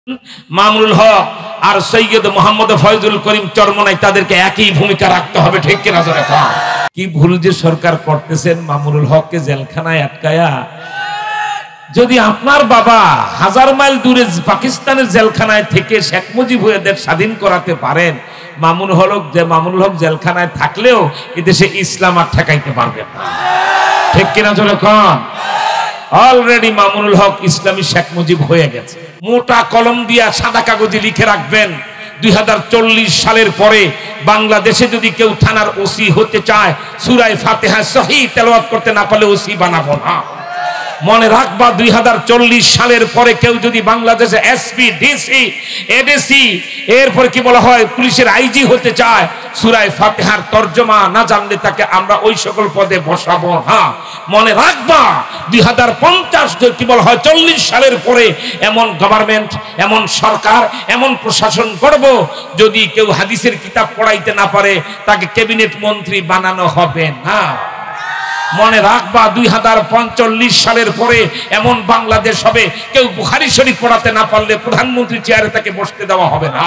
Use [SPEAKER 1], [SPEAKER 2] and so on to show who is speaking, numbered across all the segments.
[SPEAKER 1] মামুনুল হক আর সৈয়দ মোহাম্মদ ফয়জুল করিম চরমনাই তাদেরকে একই ভূমিকা রাখতে হবে, ঠিক কিনা? কি ভুল যে সরকার করতেছেন মামুনুল হককে জেলখানায় আটকায়া। যদি আপনার বাবা 1000 মাইল দূরে পাকিস্তানের জেলখানায় থেকে শেখ মুজিব হয়ে দেশ স্বাধীন করাতে পারেন, মামুনুল হক জেলখানায় থাকলেও এদেশে ইসলাম আর ঠেকাইতে পারবেন না, ঠিক কিনা? অলরেডি মামুনুল হক ইসলামী শেখ মুজিব হয়ে গেছে। মোটা কলম দিয়া সাদা কাগজে লিখে রাখবেন, 2040 সালের পরে বাংলাদেশে যদি কেউ থানার ওসি হতে চায়, সূরা ফাতিহা সহিহ তেলাওয়াত করতে না পারলে ওসি বানাবো না। মনে রাখবা, 2040 সালের পরে কেউ যদি বাংলাদেশে এসপি, ডিসি, এডিসি, এরপর কি বলা হয় পুলিশের আইজি হতে চায়, সূরা ফাতিহার তরজমা না জানলে তাকে আমরা ওই সকল পদে বসাবো না। মনে রাখবা, 2050 কি বলা হয় 40 সালের পরে এমন গভর্নমেন্ট, এমন সরকার, এমন প্রশাসন করব, যদি কেউ হাদিসের কিতাব পড়াইতে না পারে তাকে ক্যাবিনেট মন্ত্রী বানানো হবে না। মনে রাখবা, 2045 সালের পরে এমন বাংলাদেশ হবে, কেউ বুখারী শরীফ পড়াতে না পারলে প্রধানমন্ত্রী চেয়ারে তাকে বসতে দেওয়া হবে না।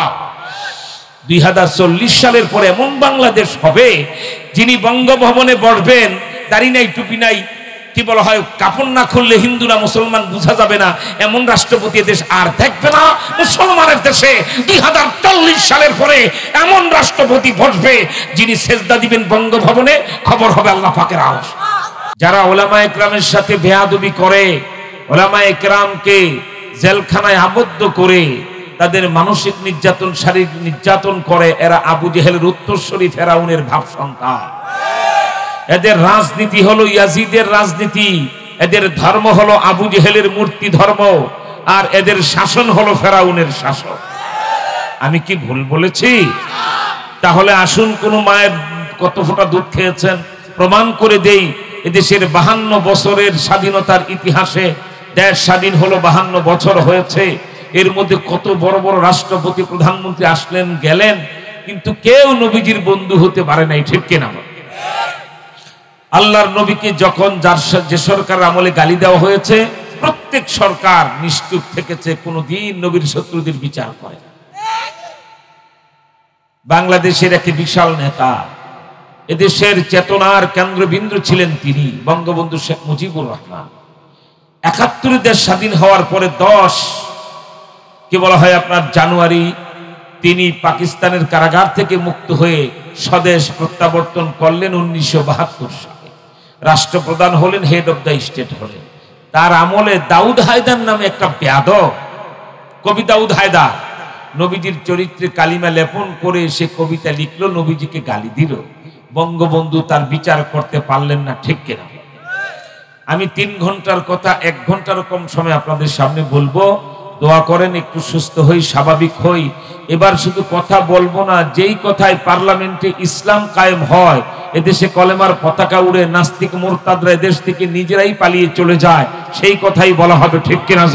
[SPEAKER 1] 2040 সালের পরে এমন বাংলাদেশ হবে, যিনি বঙ্গভবনে বসবেন, দাড়ি নাই, টুপি নাই, কি বলা হয় কাপড় না খুললে হিন্দু না মুসলমান বোঝা যাবে না, এমন রাষ্ট্রপতি দেশ আর দেখবে না। মুসলমানের দেশে 2040 সালের পরে এমন রাষ্ট্রপতি বসবে, যিনি সেজদা দিবেন বঙ্গভবনে, খবর হবে আল্লাহ পাকের আওয়াজ। যারা ওলামায়ে কেরামের সাথে বেয়াদবি করে, ওলামায়ে কেরামকে জেলখানায় আবদ্ধ করে তাদের মানসিক নির্যাতন, শারীরিক নির্যাতন করে, এরা আবু জেহেলের উত্তরসূরি ফেরাউনের ভাব সন্তান। এদের রাজনীতি হলো ইয়াজিদের রাজনীতি, এদের ধর্ম হলো আবু জেহেলের মূর্তি ধর্ম, আর এদের শাসন হলো ফেরাউনের শাসন। আমি কি ভুল বলেছি? তাহলে আসুন, কোন মায়ের কত ফোঁটা দুধ খেয়েছেন প্রমাণ করে দেই। এদেশের 52 বছরের স্বাধীনতার ইতিহাসে দেশ স্বাধীন হলো 52 বছর হয়েছে, এর মধ্যে কত বড় বড় রাষ্ট্রপতি, প্রধানমন্ত্রী আসলেন গেলেন, কিন্তু কেউ নবীজির বন্ধু হতে পারে নাই, ঠিক কিনা? আল্লাহর নবীকে যখন যে সরকার আমলে গালি দেওয়া হয়েছে, প্রত্যেক সরকার নিশ্চুপ থেকেছে, কোনদিন নবীর শত্রুদের বিচার করে। বাংলাদেশের এক বিশাল নেতা, এদেশের চেতনার কেন্দ্রবিন্দু ছিলেন তিনি, বঙ্গবন্ধু শেখ মুজিবুর রহমান। 71 দেশ স্বাধীন হওয়ার পরে 10 কি বলা হয় আপনার জানুয়ারি তিনি পাকিস্তানের কারাগার থেকে মুক্ত হয়ে স্বদেশ প্রত্যাবর্তন করলেন 1972 সালে। রাষ্ট্রপ্রধান হলেন, হেড অব দ্য স্টেট হলেন। তার আমলে দাউদ হায়দার নামে একটা বেয়াদব কবি, দাউদ হায়দার নবীজির চরিত্রে কালিমা লেপন করে সে কবিতা লিখলো, নবীজিকে গালি দিল। বঙ্গবন্ধু তার বিচার করতে পারলেন না, ঠিক কিনা? আমি 3 ঘন্টার কথা 1 ঘন্টার কম সময় আপনাদের সামনে বলবো। দোয়া করেন একটু সুস্থ হই, স্বাভাবিক হই। এবার শুধু কথা বলবো না, যেই কথায় পার্লামেন্টে ইসলাম কায়েম হয়, এদেশে কলেমার পতাকা উড়ে নাস্তিক মুরতাদরা এদেশ থেকে নিজেরাই পালিয়ে চলে যায়, সেই কথাই বলা হবে, ঠিক কিনা?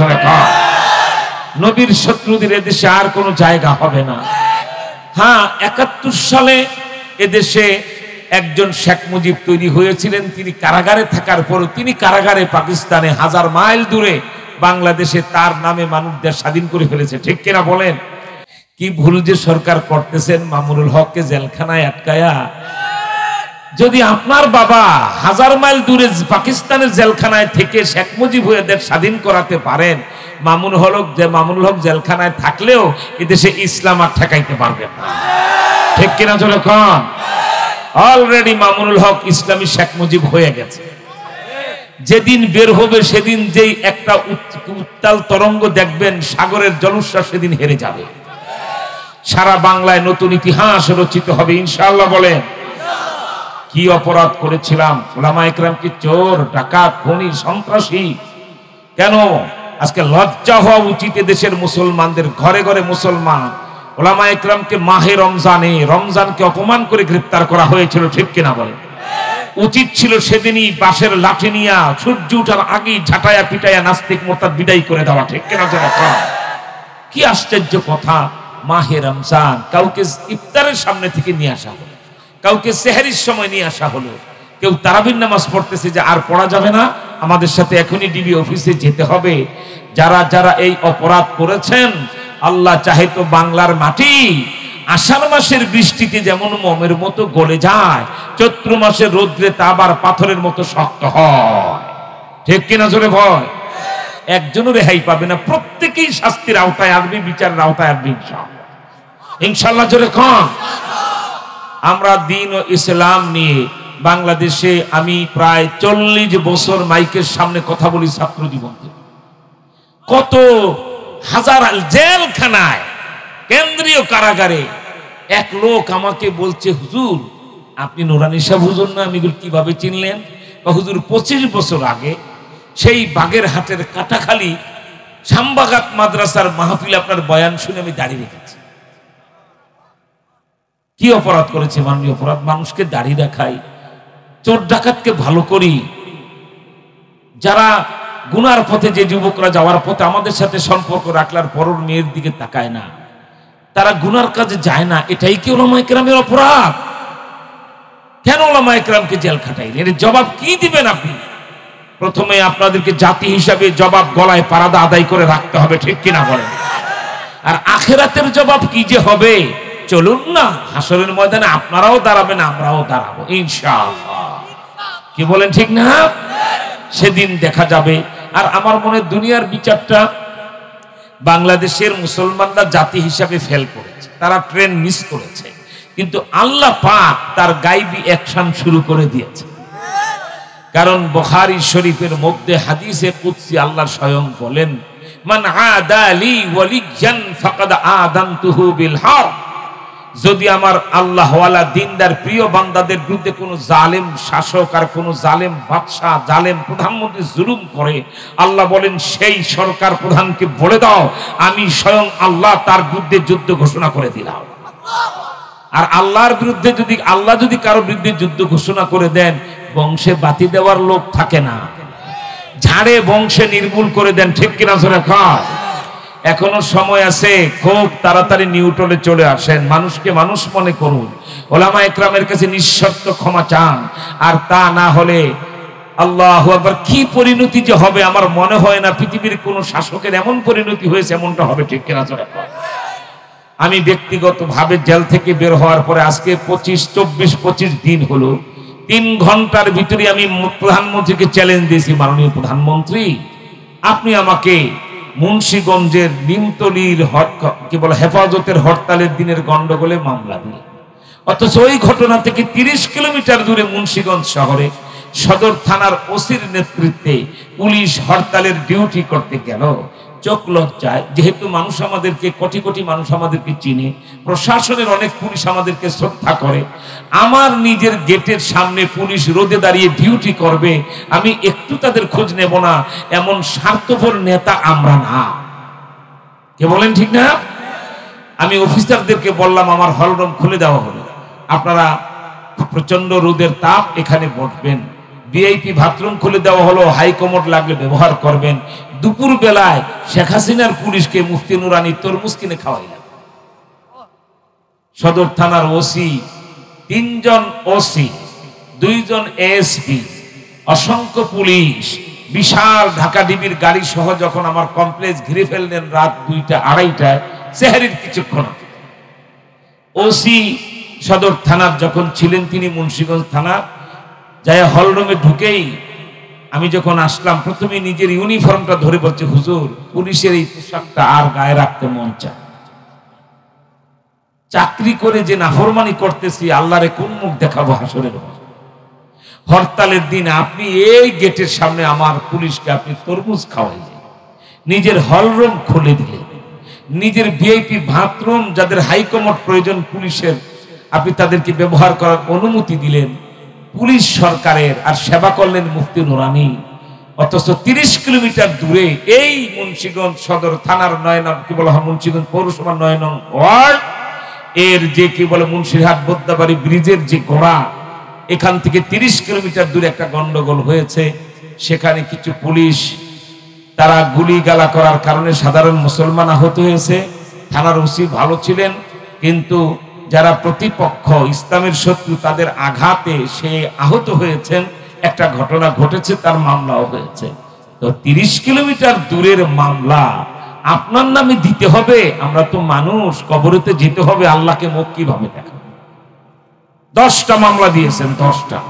[SPEAKER 1] নবীর শত্রুদের এদেশে আর কোনো জায়গা হবে না। হ্যাঁ, 71 সালে এদেশে একজন শেখ মুজিব তৈরি হয়েছিলেন। তিনি কারাগারে থাকার পর, তিনি কারাগারে পাকিস্তানে 1000 মাইল দূরে বাংলাদেশে তার নামে মানুষদের স্বাধীন করে ফেলেছে, ঠিক কিনা বলেন? কি ভুল যে সরকার করতেছেন মামুনুল হককে জেলখানায় আটকায়া। যদি আপনার বাবা 1000 মাইল দূরে পাকিস্তানের জেলখানায় থেকে শেখ মুজিব হয়ে দেশ স্বাধীন করাতে পারেন, মামুনুল হক জেলখানায় থাকলেও এদেশে ইসলাম আর ঠেকাইতে পারবেন না, ঠিক কিনা? অলরেডি মামুনুল হক ইসলামী শেখ মুজিব হয়ে গেছে। যেদিন বের হবে সেদিন যেই একটা উত্তাল তরঙ্গ দেখবেন, সাগরের জলোচ্ছ্বাস সেদিন হেরে যাবে। সারা বাংলায় নতুন ইতিহাস রচিত হবে ইনশাআল্লাহ। বলেন, কি অপরাধ করেছিলাম? ওলামায়ে কেরাম কি চোর, ডাকাত, খুনি, সন্ত্রাসী? কেন? আজকে লজ্জা হওয়া উচিত দেশের মুসলমানদের। ঘরে ঘরে মুসলমান। ওলামায়ে কেরামকে মাহে রমজানকে অপমান করে গ্রেফতার করা হয়েছিল, ঠিক কিনা বলেন? উচিত ছিল সেদিনই বাঁশের লাঠি নিয়ে সূর্য উঠার আগেই ঝাঁটায়া পিটায়া নাস্তিক মোরতাদ বিদায় করে দেওয়া, ঠিক কিনা? কি আশ্চর্য কথা! মাহে রমজান কাউকে ইফতারের সামনে থেকে নিয়ে আসা হলো, কাউকে সেহরির সময় নিয়ে আসা হলো, কেউ তারাবির নামাজ পড়তেছে যে আর পড়া যাবে না, আমাদের সাথে এখনই ডিবি অফিসে যেতে হবে। যারা যারা এই অপরাধ করেছেন আল্লাহ চাহে তো বাংলার মাটি আষাঢ় মাসের বৃষ্টিতে যেমন মোমের মতো গলে যায়, চৈত্র মাসের রৌদ্রে তা আবার পাথরের মতো শক্ত হয়। ঠিক কিনা জোরে ভয়? একজনও রেহাই পাবে না, প্রত্যেকেই শাস্তির আওতায় আসবে, বিচারের আওতায় আসবে ইনশাআল্লাহ। ইনশাআল্লাহ জোরে কন। আমরা দ্বীন ও ইসলাম নিয়ে বাংলাদেশে আমি প্রায় 40 বছর মাইকের সামনে কথা বলি। ছাত্র জীবন কত হাজার জেলখানায়, কেন্দ্রীয় কারাগারে এক লোক আমাকে বলছে, হুজুর আপনি নুরানি সাহেব হুজুর না? আমি কিভাবে চিনলেন? হুজুর 25 বছর আগে সেই বাগেরহাটের কাটাখালী শামবাগাত মাদ্রাসার মাহফিলে আপনার বয়ান শুনে আমি দাঁড়িয়ে রেখেছি। কি অপরাধ করেছে? মাননীয় অপরাধ, মানুষকে দাঁড়িয়ে রাখাই, চোর ডাকাতকে ভালো করি। যারা গুনার পথে, যে যুবকরা যাওয়ার পথে আমাদের সাথে সম্পর্ক রাখলার পরর মেয়ের দিকে তাকায় না, তারা গুনার কাজে যায় না, এটাই কি ওলামায়ে কেরামের অপরাধ? কেন ওলামায়ে কেরামকে জেল খাটাইলেন? এর জবাব কি দিবেন আপনি? প্রথমে আপনাদেরকে জাতি হিসাবে জবাব গলায় পারাদা আদায় করে রাখতে হবে, ঠিক কিনা বলেন? আর আখেরাতের জবাব কি যে হবে, চলুন না হাসরের ময়দানে আপনারাও দাঁড়াবেন, আমরাও দাঁড়াবো ইনশাআল্লাহ। কি বলেন, ঠিক না? সেদিন দেখা যাবে। আর আমার মনে দুনিয়ার বিচারটা বাংলাদেশের মুসলমানরা জাতি হিসাবে ফেল করেছে, তারা ট্রেন মিস করেছে, কিন্তু আল্লাহ পাক তার গায়বী অ্যাকশন শুরু করে দিয়েছে। কারণ বুখারী শরীফের মধ্যে হাদিসে কুদসি আল্লাহ স্বয়ং বলেন, মান আদা লি ওয়ালিয়ান ফাকাদ আদানতুহু বিল হারব। যদি আমার আল্লাহওয়ালা দিনদার প্রিয় বান্দাদের বিরুদ্ধে কোনো জালেম শাসক আর কোনো জালেম বাদশাহ, জালেম প্রধানমন্ত্রী জুলুম করে, আল্লাহ বলেন সেই সরকার প্রধানকে বলে দাও আমি স্বয়ং আল্লাহ তার বিরুদ্ধে যুদ্ধ ঘোষণা করে দিলাম। আর আল্লাহর বিরুদ্ধে যদি আল্লাহ যদি কারো বিরুদ্ধে যুদ্ধ ঘোষণা করে দেন, বংশে বাতি দেওয়ার লোক থাকে না, ঝাড়ে বংশে নির্মূল করে দেন, ঠিক কিনা জোরে কর। এখনো সময় আছে, খুব তাড়াতাড়ি নিউট্রালে চলে আসেন, মানুষকে মানুষ মনে করুন, ওলামায়ে কেরামের কাছে নিঃশর্ত ক্ষমা চান। আর তা না হলে আল্লাহু আকবার, কি পরিণতি যে হবে আমার মনে হয় না পৃথিবীর কোন শাসকের এমন পরিণতি হয়েছে এমনটা হবে, ঠিক কিনা জোরে কর। আমি ব্যক্তিগতভাবে জেল থেকে বের হওয়ার পরে আজকে 25 দিন হলো, 3 ঘন্টার ভিতরে আমি প্রধানমন্ত্রীকে চ্যালেঞ্জ দিয়েছি, মাননীয় প্রধানমন্ত্রী আপনি আমাকে মুন্সিগঞ্জের নিমতলির কি বলে হেফাজতের হরতালের দিনের গন্ডগোলে মামলা দিলেন, অথচ ওই ঘটনা থেকে 30 কিলোমিটার দূরে মুন্সিগঞ্জ শহরে সদর থানার ওসির নেতৃত্বে পুলিশ হরতালের ডিউটি করতে গেল। চোখ লজ্জায়, যেহেতু মানুষ আমাদেরকে কোটি কোটি মানুষ আমাদেরকে চিনে, প্রশাসনের অনেক পুলিশ আমাদেরকে শ্রদ্ধা করে, আমার নিজের গেটের সামনে পুলিশ রোদে দাঁড়িয়ে ডিউটি করবে, আমি একটু তাদের খোঁজ নেব না, এমন স্বার্থপর নেতা আমরা না। কে বলেন, ঠিক না? আমি অফিসারদেরকে বললাম আমার হলরুম খুলে দেওয়া হলো, আপনারা প্রচন্ড রোদের তাপ এখানে বসবেন, ভিআইপি বাথরুম খুলে দেওয়া হলো, হাই কমোড লাগলে ব্যবহার করবেন। দুপুর বেলায় শেখ হাসিনার পুলিশকে মুফতি নুরানি তরমুজ কিনে খাওয়াইলাম। সদর থানার ওসি, 3 জন ওসি, 2 জন এএসপি, অসংখ্য পুলিশ, বিশাল ঢাকা ডিবির গাড়ি সহ যখন আমার কমপ্লেক্স ঘিরে ফেললেন রাত 2টা 2:30টায়, সেহরির কিছুক্ষণ ওসি সদর থানার যখন ছিলেন তিনি মুন্সিগঞ্জ থানা যায় হলরুমে ঢুকেই আমি যখন আসলাম, প্রথমে নিজের ইউনিফর্মটা ধরে বলছে, হুজুর পুলিশের এই পোশাকটা আর গায়ে রাখতে মন চায়, চাকরি করে যে নাফরমানি করতেছি আল্লাহরে কোন মুখ দেখাবো হাসরের হরতালের দিন আপনি এই গেটের সামনে আমার পুলিশকে আপনি তরমুজ খাওয়াইলেন, নিজের হলরুম খুলে দিলেন, নিজের ভিআইপি বাথরুম যাদের হাইকমোড প্রয়োজন পুলিশের আপনি তাদেরকে ব্যবহার করার অনুমতি দিলেন পুলিশ সরকারের, আর সেবা করলেন মুফতি নুরানি। অথচ 30 কিলোমিটার দূরে এই মুন্সিগঞ্জ সদর থানার 9 নং কি বলা হয় মুন্সিগঞ্জ পৌরসভার 9 নং ওয়ার্ড এর যে কি বলে মুন্সিরহাট বোদ্দাবাড়ি ব্রিজের যে গোড়া, এখান থেকে 30 কিলোমিটার দূরে একটা গন্ডগোল হয়েছে। সেখানে কিছু পুলিশ তারা গুলি গালা করার কারণে সাধারণ মুসলমান আহত হয়েছে। থানার ওসি ভালো ছিলেন, কিন্তু যারা প্রতিপক্ষ ইসলামের শত্রু তাদের আঘাতে সে আহত হয়েছেন, একটা ঘটনা ঘটেছে, তার মামলাও হয়েছে। তো 30 কিলোমিটার দূরের মামলা আপনার নামে দিতে হবে? আমরা তো মানুষ, কবরেতে যেতে হবে, আল্লাহকে মুখ কিভাবে দেখাবো? 10টা মামলা দিয়েছেন, 10টা।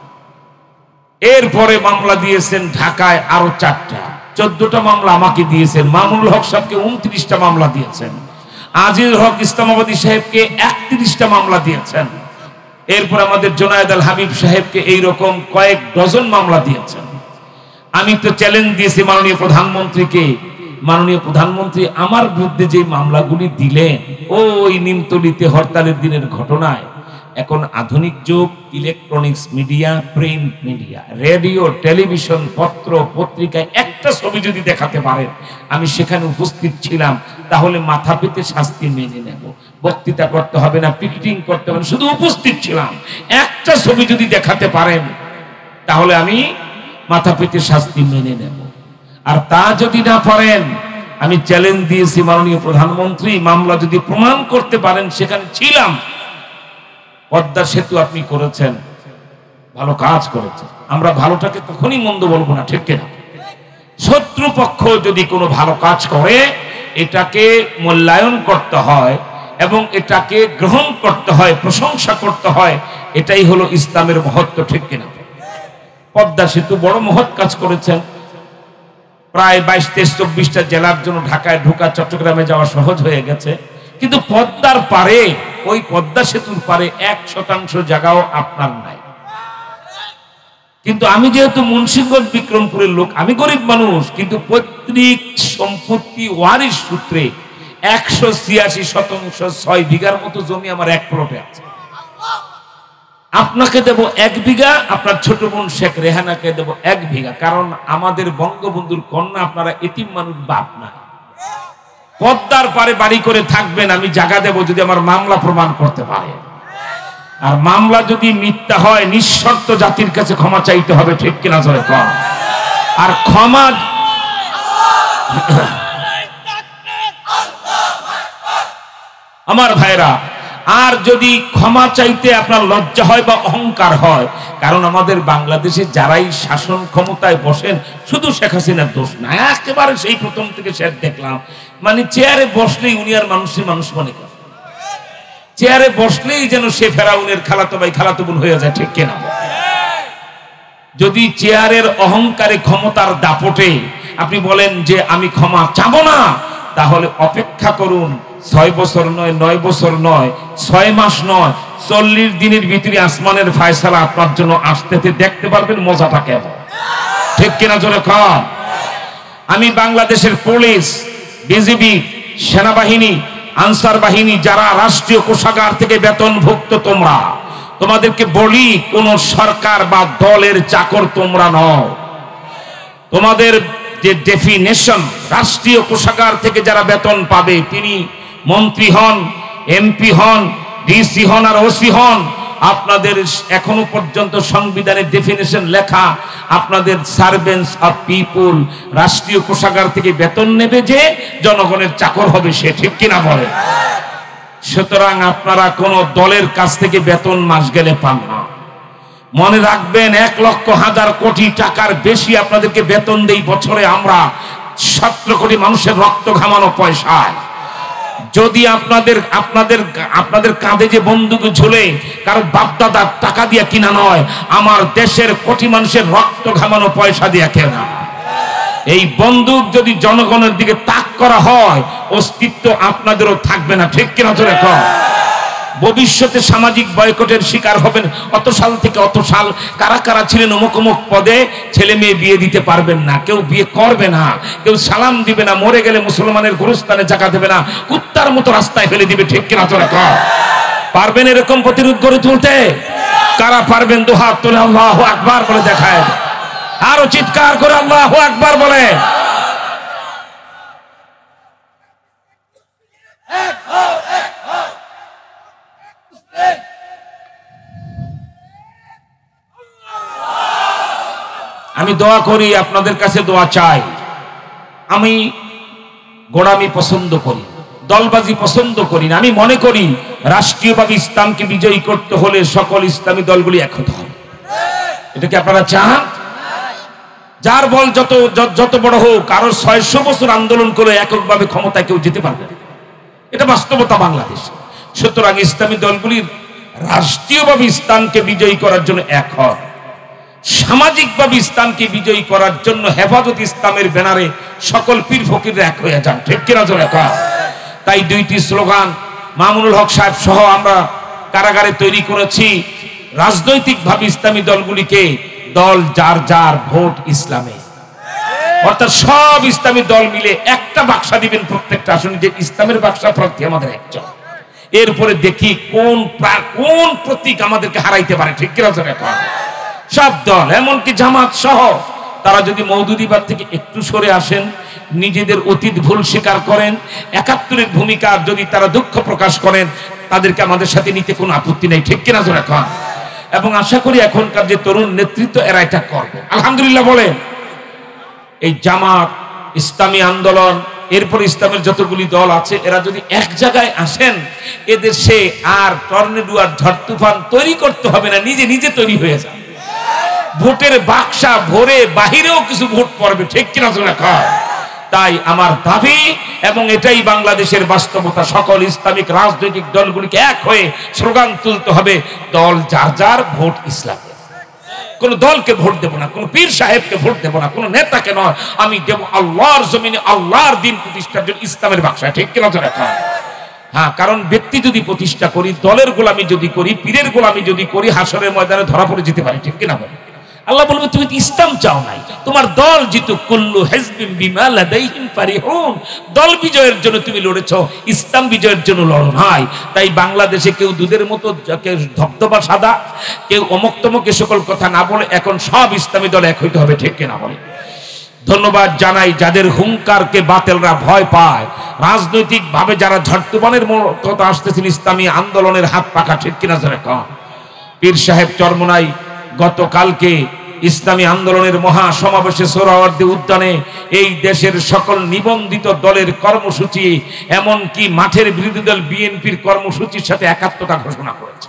[SPEAKER 1] এরপরে মামলা দিয়েছেন ঢাকায় আরো 4টা, 14টা মামলা আমাকে দিয়েছেন। মামুনুল হক সাহেবকে 29টা মামলা দিয়েছেন। আজিজুল হক ইসলামাবাদী সাহেবকে 31টা মামলা দিয়েছেন। এরপর আমাদের জোনায়েদ আল হাবিব সাহেবকে এইরকম কয়েক ডজন মামলা দিয়েছেন। আমি তো চ্যালেঞ্জ দিয়েছি মাননীয় প্রধানমন্ত্রীকে, মাননীয় প্রধানমন্ত্রী আমার বিরুদ্ধে যে মামলাগুলি দিলেন ওই নিমতলিতে হরতালের দিনের ঘটনায়, এখন আধুনিক যুগ, electronics media, print media, radio, television, পত্র পত্রিকায় একটা ছবি যদি দেখাতে পারেন আমি সেখানে উপস্থিত ছিলাম, তাহলে মাথা পেতে শাস্তি মেনে নেব। বক্তৃতা করতে হবে না, পিকেটিং করতে হবে না, শুধু উপস্থিত ছিলাম। একটা ছবি যদি দেখাতে পারেন তাহলে আমি মাথা পেতে শাস্তি মেনে নেব। আর তা যদি না পারেন, আমি চ্যালেঞ্জ দিয়েছি মাননীয় প্রধানমন্ত্রী, মামলা যদি প্রমাণ করতে পারেন সেখানে ছিলাম। পদ্মা সেতু আপনি করেছেন, ভালো কাজ করেছেন, আমরা ভালোটাকে কখনই মন্দ বলবো না, ঠিক কিনা? শত্রুপক্ষ যদি কোনো ভালো কাজ করে এটাকে মূল্যায়ন করতে হয় এবং এটাকে গ্রহণ করতে হয়, প্রশংসা করতে হয়। এটাই হলো ইসলামের মহত্ব, ঠিক কিনা? পদ্মা সেতু বড় মহৎ কাজ করেছেন। প্রায় 22, 23, 24টা জেলার জন্য ঢাকায় ঢোকা, চট্টগ্রামে যাওয়া সহজ হয়ে গেছে। কিন্তু পদ্মার পারে, ওই পদ্মা সেতুর পারে 1% জায়গাও আপনার নাই। কিন্তু আমি যেহেতু মুন্সিগঞ্জ বিক্রমপুরের লোক, আমি গরিব মানুষ, কিন্তু পৈতৃক সম্পত্তি ওয়ারিশ সূত্রে 186 6 বিঘার মতো জমি আমার এক প্লটে আছে। আপনাকে দেব 1 বিঘা, আপনার ছোট বোন শেখ রেহানাকে দেব 1 বিঘা, কারণ আমাদের বঙ্গবন্ধুর কন্যা, আপনারা এতিম মানুষ, বাপ না। পদ্মার পারে বাড়ি করে থাকবেন, আমি জায়গা দেব যদি আমার মামলা প্রমাণ করতে পারে। আর মামলা যদি মিথ্যা হয় নিঃশর্ত জাতির কাছে ক্ষমা চাইতে হবে, ঠিক কিনা জোরে কর। আর ক্ষমা, আমার ভাইরা, আর যদি ক্ষমা চাইতে আপনার লজ্জা হয় বা অহংকার হয়, কারণ আমাদের বাংলাদেশে যারাই শাসন ক্ষমতায় বসেন শুধু শেখ হাসিনার দোষ না, একেবারে সেই প্রথম থেকে শেষ দেখলাম, মানে চেয়ারে বসলেই উনি আর মানুষের মানুষ মনে করে, চেয়ারে বসলেই যেন সে ফেরাউনের খালাতো ভাই খালাতো বোন হয়ে যায়, ঠিক কিনা? যদি চেয়ারের অহংকারে, ক্ষমতার দাপটে আপনি বলেন যে আমি ক্ষমা চাবো না, তাহলে অপেক্ষা করুন। 6 বছর নয়, 9 বছর নয়, 6 মাস নয়, 40 দিনের ভিতরে আসমানের ফয়সালা আপনার জন্য আসতে দেখতে পারবেন মজাটা কেমন, ঠিক কিনা জোরে কর। আমি বাংলাদেশের পুলিশ, বিজিবি, সেনাবাহিনী, আনসার বাহিনী, যারা রাষ্ট্রীয় কোষাগার থেকে বেতনভুক্ত, তোমাদেরকে বলি, কোন সরকার বা দলের চাকর তোমরা নও। তোমাদের যে ডেফিনেশন, রাষ্ট্রীয় কোষাগার থেকে যারা বেতন পাবে, তিনি মন্ত্রী হন, এমপি হন, ডিসি হন আর ওসি হন, আপনাদের এখনো পর্যন্ত সংবিধানের ডেফিনেশন লেখা, আপনাদের সার্ভেন্টস অফ পিপল, রাষ্ট্রীয় কোষাগার থেকে বেতন নেবে যে জনগণের চাকর হবে সে, ঠিক কিনা বলে? সুতরাং আপনারা কোন দলের কাছ থেকে বেতন মাস গেলে পান না। মনে রাখবেন, 1 লক্ষ হাজার কোটি টাকার বেশি আপনাদেরকে বেতন দেই বছরে আমরা, 17 কোটি মানুষের রক্ত ঘামানো পয়সায়। যদি আপনাদের কাঁধে যে বন্দুক ঝুলে কারো বাপদাদার টাকা দিয়ে কিনা নয়, আমার দেশের কোটি মানুষের রক্ত ঘামানো পয়সা দিয়ে কেনা। এই বন্দুক যদি জনগণের দিকে তাক করা হয়, অস্তিত্ব আপনাদেরও থাকবে না, ঠিক কিনা জোরে কর। ভবিষ্যতে সামাজিক বয়কটের শিকার হবেন। অত সাল থেকে অত সাল কারা কারা ছিলেন অমুক অমুক পদে, ছেলে মেয়ে বিয়ে দিতে পারবেন না, কেউ বিয়ে করবে না, কেউ সালাম দিবে না, মরে গেলে মুসলমানের গোরস্থানে জায়গা দেবে না, কুত্তার মতো রাস্তায় ফেলে দিবে, ঠিক কিনা জোরে কর। পারবেন এরকম প্রতিরোধ গড়ে তুলতে? কারা পারবেন? দুহাত তুলে আল্লাহু আকবার বলে দেখায়, আরো চিৎকার করে আল্লাহু আকবার বলে। আমি দোয়া করি, আপনাদের কাছে দোয়া চাই। আমি গোড়ামি পছন্দ করি, দলবাজি পছন্দ করি না। আমি মনে করি রাষ্ট্রীয়ভাবে ইসলামকে বিজয়ী করতে হলে সকল ইসলামী দলগুলি এক হতে হবে। এটা কি আপনারা চান? যার বল যত বড় হোক, আরো 600 বছর আন্দোলন করে এককভাবে ক্ষমতায় কেউ যেতে পারবে না। এটা বাস্তবতা বাংলাদেশ। সুতরাং ইসলামী দলগুলির রাষ্ট্রীয়ভাবে ইসলামকে বিজয়ী করার জন্য এক হয়, সামাজিকভাবে ইসলামকে বিজয়ী করার জন্য হেফাজত ইসলামের ব্যানারে সকল পীর ফকিররা এক হয়ে যান। ঠিক কিনা জোরে কর। তাই দুইটি স্লোগান মামুনুল হক সাহেব সহ আমরা কারাগারে তৈরি করেছি। রাজনৈতিকভাবে ইসলামী দলগুলিকে দল যার যার ভোট ইসলামে, অর্থাৎ সব ইসলামী দল মিলে একটা বাক্সা দিবেন প্রত্যেকটা আসনে, যে ইসলামের বাক্সা প্রার্থী আমাদের একজন। এরপরে দেখি কোন প্রতীক আমাদেরকে হারাইতে পারে। ঠিক কিনা জোরে কর। সব দল এমনকি জামাত সহ তারা যদি মওদুদিবাদ থেকে একটু সরে আসেন, নিজেদের অতীত ভুল স্বীকার করেন, ৭১-এর ভূমিকা যদি তারা দুঃখ প্রকাশ করেন, তাদেরকে আমাদের সাথে নিতে কোনো আপত্তি নেই। ঠিক কিনা জোরে কর। এবং আশা করি এখনকার যে তরুণ নেতৃত্ব এরা এটা করবে, আলহামদুলিল্লাহ বলেন। এই জামাত, ইসলামী আন্দোলন, এরপর ইসলামের যতগুলি দল আছে, এরা যদি এক জায়গায় আসেন, এদেশে আর টর্নেডো আর ঝড় তুফান তৈরি করতে হবে না, নিজে নিজে তৈরি হয়ে যায়। ভোটের বাক্সা ভরে বাহিরেও কিছু ভোট পড়বে। ঠিক কিনা জোরে কর। তাই আমার দাবি, এবং এটাই বাংলাদেশের বাস্তবতা, সকল ইসলামিক রাজনৈতিক দলগুলিকে এক হয়ে স্লোগান তুলতে হবে, দল যার যার ভোট ইসলামে। কোন দলকে ভোট দেব না, কোন পীর সাহেবকে ভোট দেব না, কোন নেতাকে নয়, আমি দেব আল্লাহর জমিনে আল্লাহর দিন প্রতিষ্ঠার জন্য ইসলামের বাক্সা। ঠিক কিনা জোরে কর। হ্যাঁ, কারণ ব্যক্তি যদি প্রতিষ্ঠা করি, দলের গোলামি যদি করি, পীরের গোলামি যদি করি, হাসরের ময়দানে ধরা পড়ে যেতে পারি। ঠিক কিনা বলে আল্লাহ বলবে তুমি ইসলাম চাও নাই, তোমার দল জিতুক, কুল্লু হিজবিন বিমা লাদাইহিম ফারিহুন। দল বিজয়ের জন্য তুমি লড়েছো, ইসলাম বিজয়ের জন্য লড়ো নাই। তাই বাংলাদেশে কেউ দুধের মতো, কেউ ধবধবা সাদা, কেউ অমুক তমুক এ সকল কথা না বলে এখন সব ইসলামী দল এক হইতে হবে। ঠিক কিনা বলে। ধন্যবাদ জানাই যাদের হুঙ্কারকে বাতিলরা ভয় পায়, রাজনৈতিক ভাবে যারা ঝড় তুফানের মতো আসতেছেন ইসলামী আন্দোলনের হাত পাখা। ঠিক কিনা জোরে কর। পীর সাহেব চরমোনাই গতকালকে ইসলামী আন্দোলনের মহা সমাবেশে সোহরাওয়ার্দী উদ্যানে এই দেশের সকল নিবন্ধিত দলের কর্মসূচি, এমনকি মাঠের বিরোধী দল বিএনপির কর্মসূচির সাথে একাত্মতা ঘোষণা করেছে।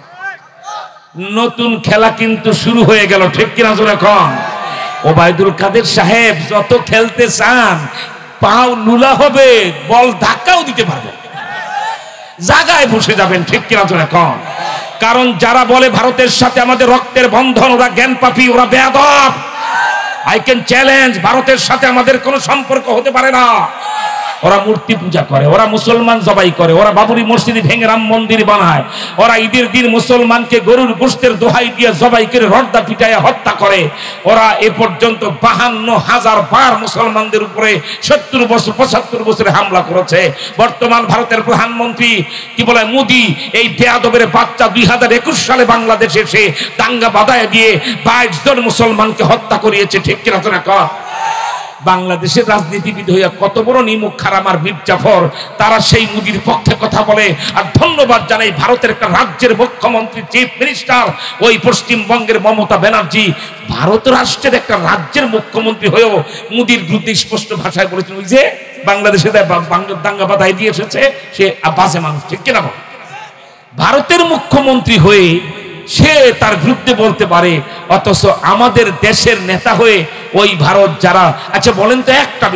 [SPEAKER 1] নতুন খেলা কিন্তু শুরু হয়ে গেল। ঠিক কিনা জোরে কর। ওবায়দুল কাদের সাহেব যত খেলতে চান, পাও নুলা হবে, বল ধাক্কাও দিতে পারবেন, জায়গায় বসে যাবেন। ঠিক কিনা জোরে কর। কারণ যারা বলে ভারতের সাথে আমাদের রক্তের বন্ধন, ওরা জ্ঞান পাপী, ওরা বেয়াদব। আই ক্যান চ্যালেঞ্জ, ভারতের সাথে আমাদের কোনো সম্পর্ক হতে পারে না। ওরা মূর্তি পূজা করে, ওরা মুসলমান জবাই করে, ওরা বাবরি মসজিদ ভেঙে রাম মন্দির বানায়, ওরা ঈদের দিন মুসলমানকে গরুর গোশতের দোহাই দিয়ে জবাই করে রড্ডা পিটাইয়া হত্যা করে। ওরা এ পর্যন্ত 52,000 বার মুসলমানদের উপরে 70 বছর 75 বছরে হামলা করেছে। বর্তমান ভারতের প্রধানমন্ত্রী কি বলে মোদি, এই বেয়াদবের বাচ্চা 2021 সালে বাংলাদেশে এসে দাঙ্গা বাধায় দিয়ে 22 জন মুসলমানকে হত্যা করিয়েছে। ঠিক কিনা তোরা কর। বাংলাদেশের রাজনীতিবিদ হইয়া কত বড় নিমুখ খারাপ আর মীর জাফর, তারা সেই মোদির পক্ষে কথা বলে। আর ধন্যবাদ জানাই ভারতের একটা রাজ্যের মুখ্যমন্ত্রী, চিফ মিনিস্টার, ওই পশ্চিমবঙ্গের মমতা ব্যানার্জি, ভারত রাষ্ট্রের একটা রাজ্যের মুখ্যমন্ত্রী হয়েও মোদির বিরুদ্ধে স্পষ্ট ভাষায় বলেছেন, ওই যে বাংলাদেশে দাঙ্গা বাধায় দিয়ে এসেছে সে বাজে মানুষ। ঠিক কিনা? ভারতের মুখ্যমন্ত্রী হয়ে সে তার বিরুদ্ধে বলতে পারে, অথচ আমাদের দেশের নেতা হয়ে ওই ভারত যারা। আচ্ছা বলেন তো, একটা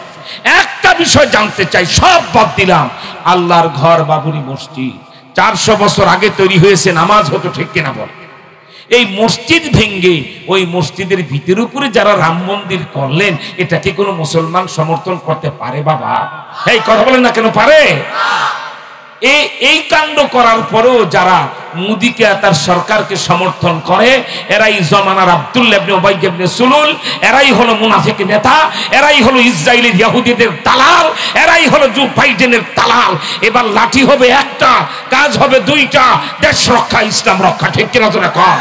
[SPEAKER 1] বিষয় জানতে চাই, সব বাদ দিলাম। আল্লাহর ঘর বাবরি মসজিদ 400 বছর আগে তৈরি হয়েছে, নামাজ হতো। ঠিক কিনা বল? এই মসজিদ ভেঙ্গে ওই মসজিদের ভিতর উপরে যারা রাম মন্দির করলেন, এটা কি কোনো মুসলমান সমর্থন করতে পারে? বাবা এই কথা বলেন না কেন, পারে? এই কাণ্ড করার পরেও যারা মোদিকে তার সরকারকে সমর্থন করে, এরাই জমানার আব্দুল্লাহ ইবনে উবাই ইবনে সুলুল, এরাই হলো মুনাফিক নেতা, এরাই হলো ইসরায়েলের ইহুদিদের দালাল, এরাই হলো জো বাইডেনের দালাল। এবার লাঠি হবে একটা, কাজ হবে দুইটা, দেশ রক্ষা, ইসলাম রক্ষা। ঠিক কিনা তোরা কর?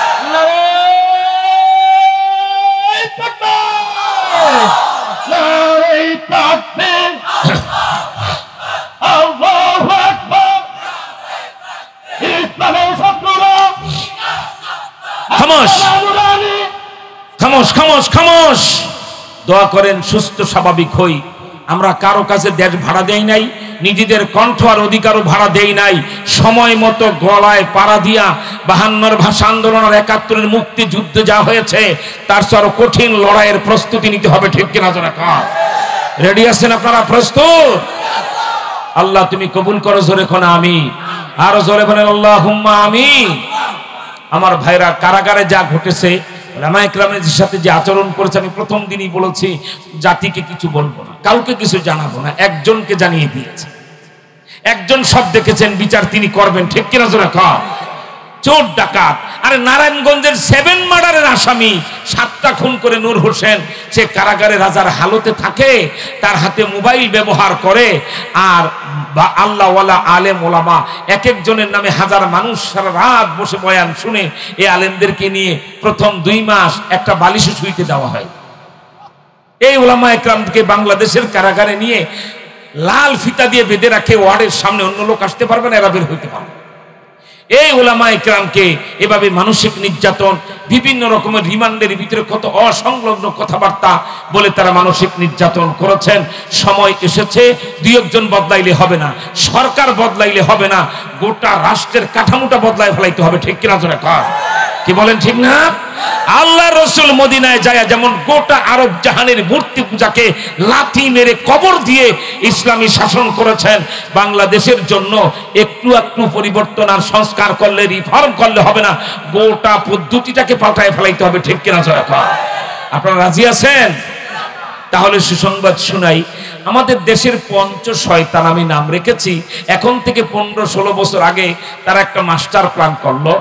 [SPEAKER 1] খামোশ। দোয়া করেন সুস্থ স্বাভাবিক হই। আমরা কারো কাছে দেশ ভাড়া দেই নাই, নিজেদের কণ্ঠ আর অধিকারও ভাড়া দেই নাই, সময় মতো গলায় পাড়া দিয়া 52 ভাষা আন্দোলন আর 71 মুক্তিযুদ্ধে যা হয়েছে তার চেয়ে কঠিন লড়াইয়ের প্রস্তুতি নিতে হবে। ঠিক কিনা জোরে কর? রেডি আছেন আপনারা? প্রস্তুত? আল্লাহ তুমি কবুল করো। জোরে কোন আমিন। আরো জোরে বলেন আল্লাহুম্মা আমিন। আমার ভাইরা, কারাগারে যা ঘটেছে, উলামায়ে কেরামের সাথে যে আচরণ করেছে, আমি প্রথম দিনই বলেছি জাতিকে কিছু বলবো না, কাউকে কিছু জানাবো না, একজনকে জানিয়ে দিয়েছে। একজন সব দেখেছেন, বিচার তিনি করবেন। ঠিক কিনা জোরে কর? চোর ডাকাত, আরে নারায়ণগঞ্জের 7 মার্ডারের আসামি, 7টা খুন করে নূর হোসেন, সে কারাগারে রাজার হালতে থাকে, তার হাতে মোবাইল ব্যবহার করে, আর আল্লাহওয়ালা আলেম ওলামা এক একজনের নামে হাজার মানুষ সারা রাত বসে বয়ান শুনে এই আলেমদেরকে নিয়ে প্রথম 2 মাস একটা বালিশে শুইতে দেওয়া হয়। এই ওলামায়ে কেরামকে বাংলাদেশের কারাগারে নিয়ে লাল ফিতা দিয়ে বেঁধে রাখে, ওয়ার্ডের সামনে অন্য লোক আসতে পারবে না, এরা বের হইতে পারবে। এই ওলামায়ে কেরামকে এভাবে মানসিক নির্যাতন, বিভিন্ন রকমের রিমান্ডের ভিতরে কত অসংলগ্ন কথাবার্তা বলে তারা মানসিক নির্যাতন করেছেন। সময় এসেছে, 2-1 বদলাইলে হবে না, সরকার বদলাইলে হবে না, গোটা রাষ্ট্রের কাঠামোটা বদলাই ফেলাইতে হবে। ঠিক কিনা জোরে কর? কি বলেন ঠিক না? আল্লাহ রসুল মদিনায় যায় যেমন গোটা আরব জাহানের মূর্তি পূজাকে লাথি মেরে কবর দিয়ে ইসলামী শাসন করেছেন, বাংলাদেশের জন্য একটু একটু পরিবর্তন আর সংস্কার করলে, রিফর্ম করলে হবে না, গোটা পদ্ধতিটাকে পাল্টায় ফেলাইতে হবে। ঠিক কিনা জোরে কর? আপনারা রাজি আছেন? তাহলে সুসংবাদ শুনাই, আমাদের দেশের পঞ্চ শয়তান আমি নাম রেখেছি। এখন থেকে 15-16 বছর আগে তারা একটা মাস্টার প্ল্যান করলো,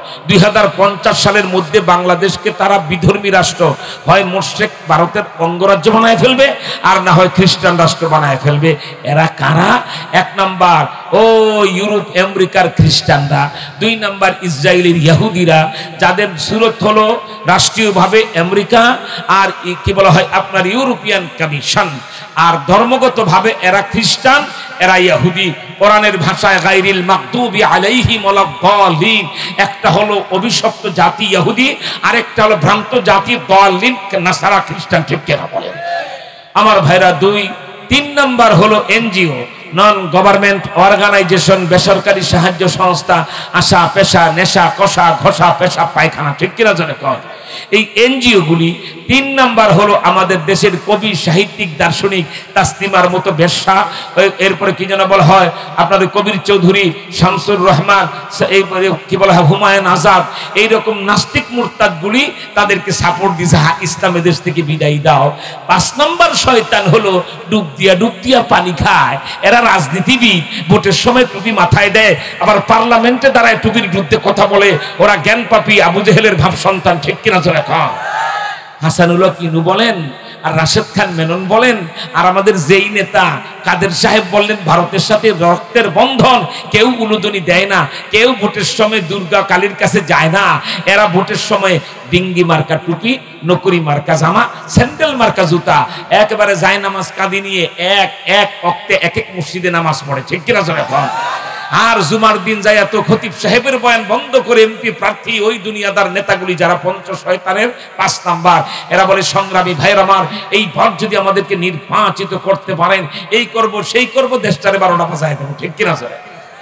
[SPEAKER 1] 2050 সালের মধ্যে বাংলাদেশকে তারা বিধর্মী রাষ্ট্র, হয় মুশরিক ভারতের অঙ্গরাজ্য বানায় ফেলবে, আর না হয় খ্রিস্টান রাষ্ট্র বানায় ফেলবে। এরা কারা? 1 নাম্বার ও ইউরোপ আমেরিকার খ্রিস্টানরা, 2 নাম্বার ইসরায়েলের ইহুদিরা, যাদের সুরত হলো রাষ্ট্রীয়ভাবে আমেরিকা আর কি বলা হয় আপনার ইউরোপিয়ান কমিশন, আর ধর্মগতভাবে এরা খ্রিস্টান, এরা ইহুদি। কোরআনের ভাষায় গায়রিল মাগদুবি আলাইহিম ওয়ালাদ-দাল্লিন, একটা হলো অভিশপ্ত জাতি ইহুদি, আরেকটা হলো ভ্রান্ত জাতি দাল্লিন নাসারা খ্রিস্টান। ঠিক কিনা বলেন আমার ভাইরা? 2-3 নাম্বার হলো এনজিও, নন গভর্নমেন্ট অর্গানাইজেশন, বেসরকারি সাহায্য সংস্থা, আশা পেশা নেশা কষা ঘষা পেশা পায়খানা। ঠিক কিনা জোরে কর? এই এনজিও গুলি। 3 নাম্বার হলো আমাদের দেশের কবি সাহিত্যিক দার্শনিক তাসলিমার মতো বেশ্যা, এরপরে কি যেন বলা হয় আপনার কবির চৌধুরী, শামসুর রহমান, এই কি বলা হয় হুমায়ুন আজাদ, এইরকম নাস্তিক মুরতাদ গুলি তাদেরকে সাপোর্ট দিয়েছে, ইসলামের দেশ থেকে বিদায় দাও। 5 নাম্বার শয়তান হলো ডুব দিয়া পানি খায়, এরা রাজনীতিবিদ, ভোটের সময় টুপি মাথায় দেয়, আবার পার্লামেন্টে দাঁড়ায় টুপির বিরুদ্ধে কথা বলে, ওরা জ্ঞান পাপী, আবু জেহেলের ভাব সন্তান। ঠিক কিনা জোরে কর? হাসানুল্লাহ কিনু বলেন, আর রাশেদ খান মেনন বলেন, আর আমাদের যেই নেতা কাদের সাহেব বললেন ভারতের সাথে রক্তের বন্ধন, কেউ উলুদনি দেয় না, কেউ ভোটের সময় দুর্গা কালীর কাছে যায় না, এরা ভোটের সময় ডিঙ্গি মার্কা টুপি, নকরি মার্কা জামা, স্যান্ডেল মার্কা জুতা, একেবারে যায় নামাজ কাঁদি নিয়ে এক ওয়াক্তে এক মসজিদে নামাজ পড়ে। ঠিক কিনা জোরে কর? আর জুমার দিন যায় তো খতিব সাহেবের বয়ান বন্ধ করে এমপি প্রার্থী ওই দুনিয়াদার নেতাগুলি যারা পঞ্চ শয়তানের 5 নাম্বার, এরা বলে সংগ্রামী ভাইয়ের আমার, এই ভোট যদি আমাদেরকে নির্বাচিত করতে পারেন, এই করব সেই করব, দেশটারে 12টা বাজায় দেবো। ঠিক কিনা স্যার?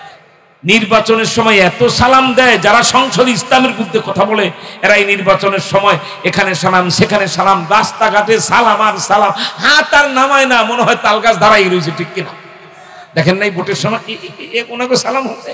[SPEAKER 1] নির্বাচনের সময় এত সালাম দেয় যারা সংসদ ইসলামের বিরুদ্ধে কথা বলে, এরা এই নির্বাচনের সময় এখানে সালাম সেখানে সালাম, রাস্তাঘাটে সালাম আর সালাম, হাত আর নামায় না, মনে হয় তাল গাছ দাঁড়াই রয়েছে। ঠিক কিনা? দেখেন নাই ভোটের সময় ওনাকে সালাম হচ্ছে।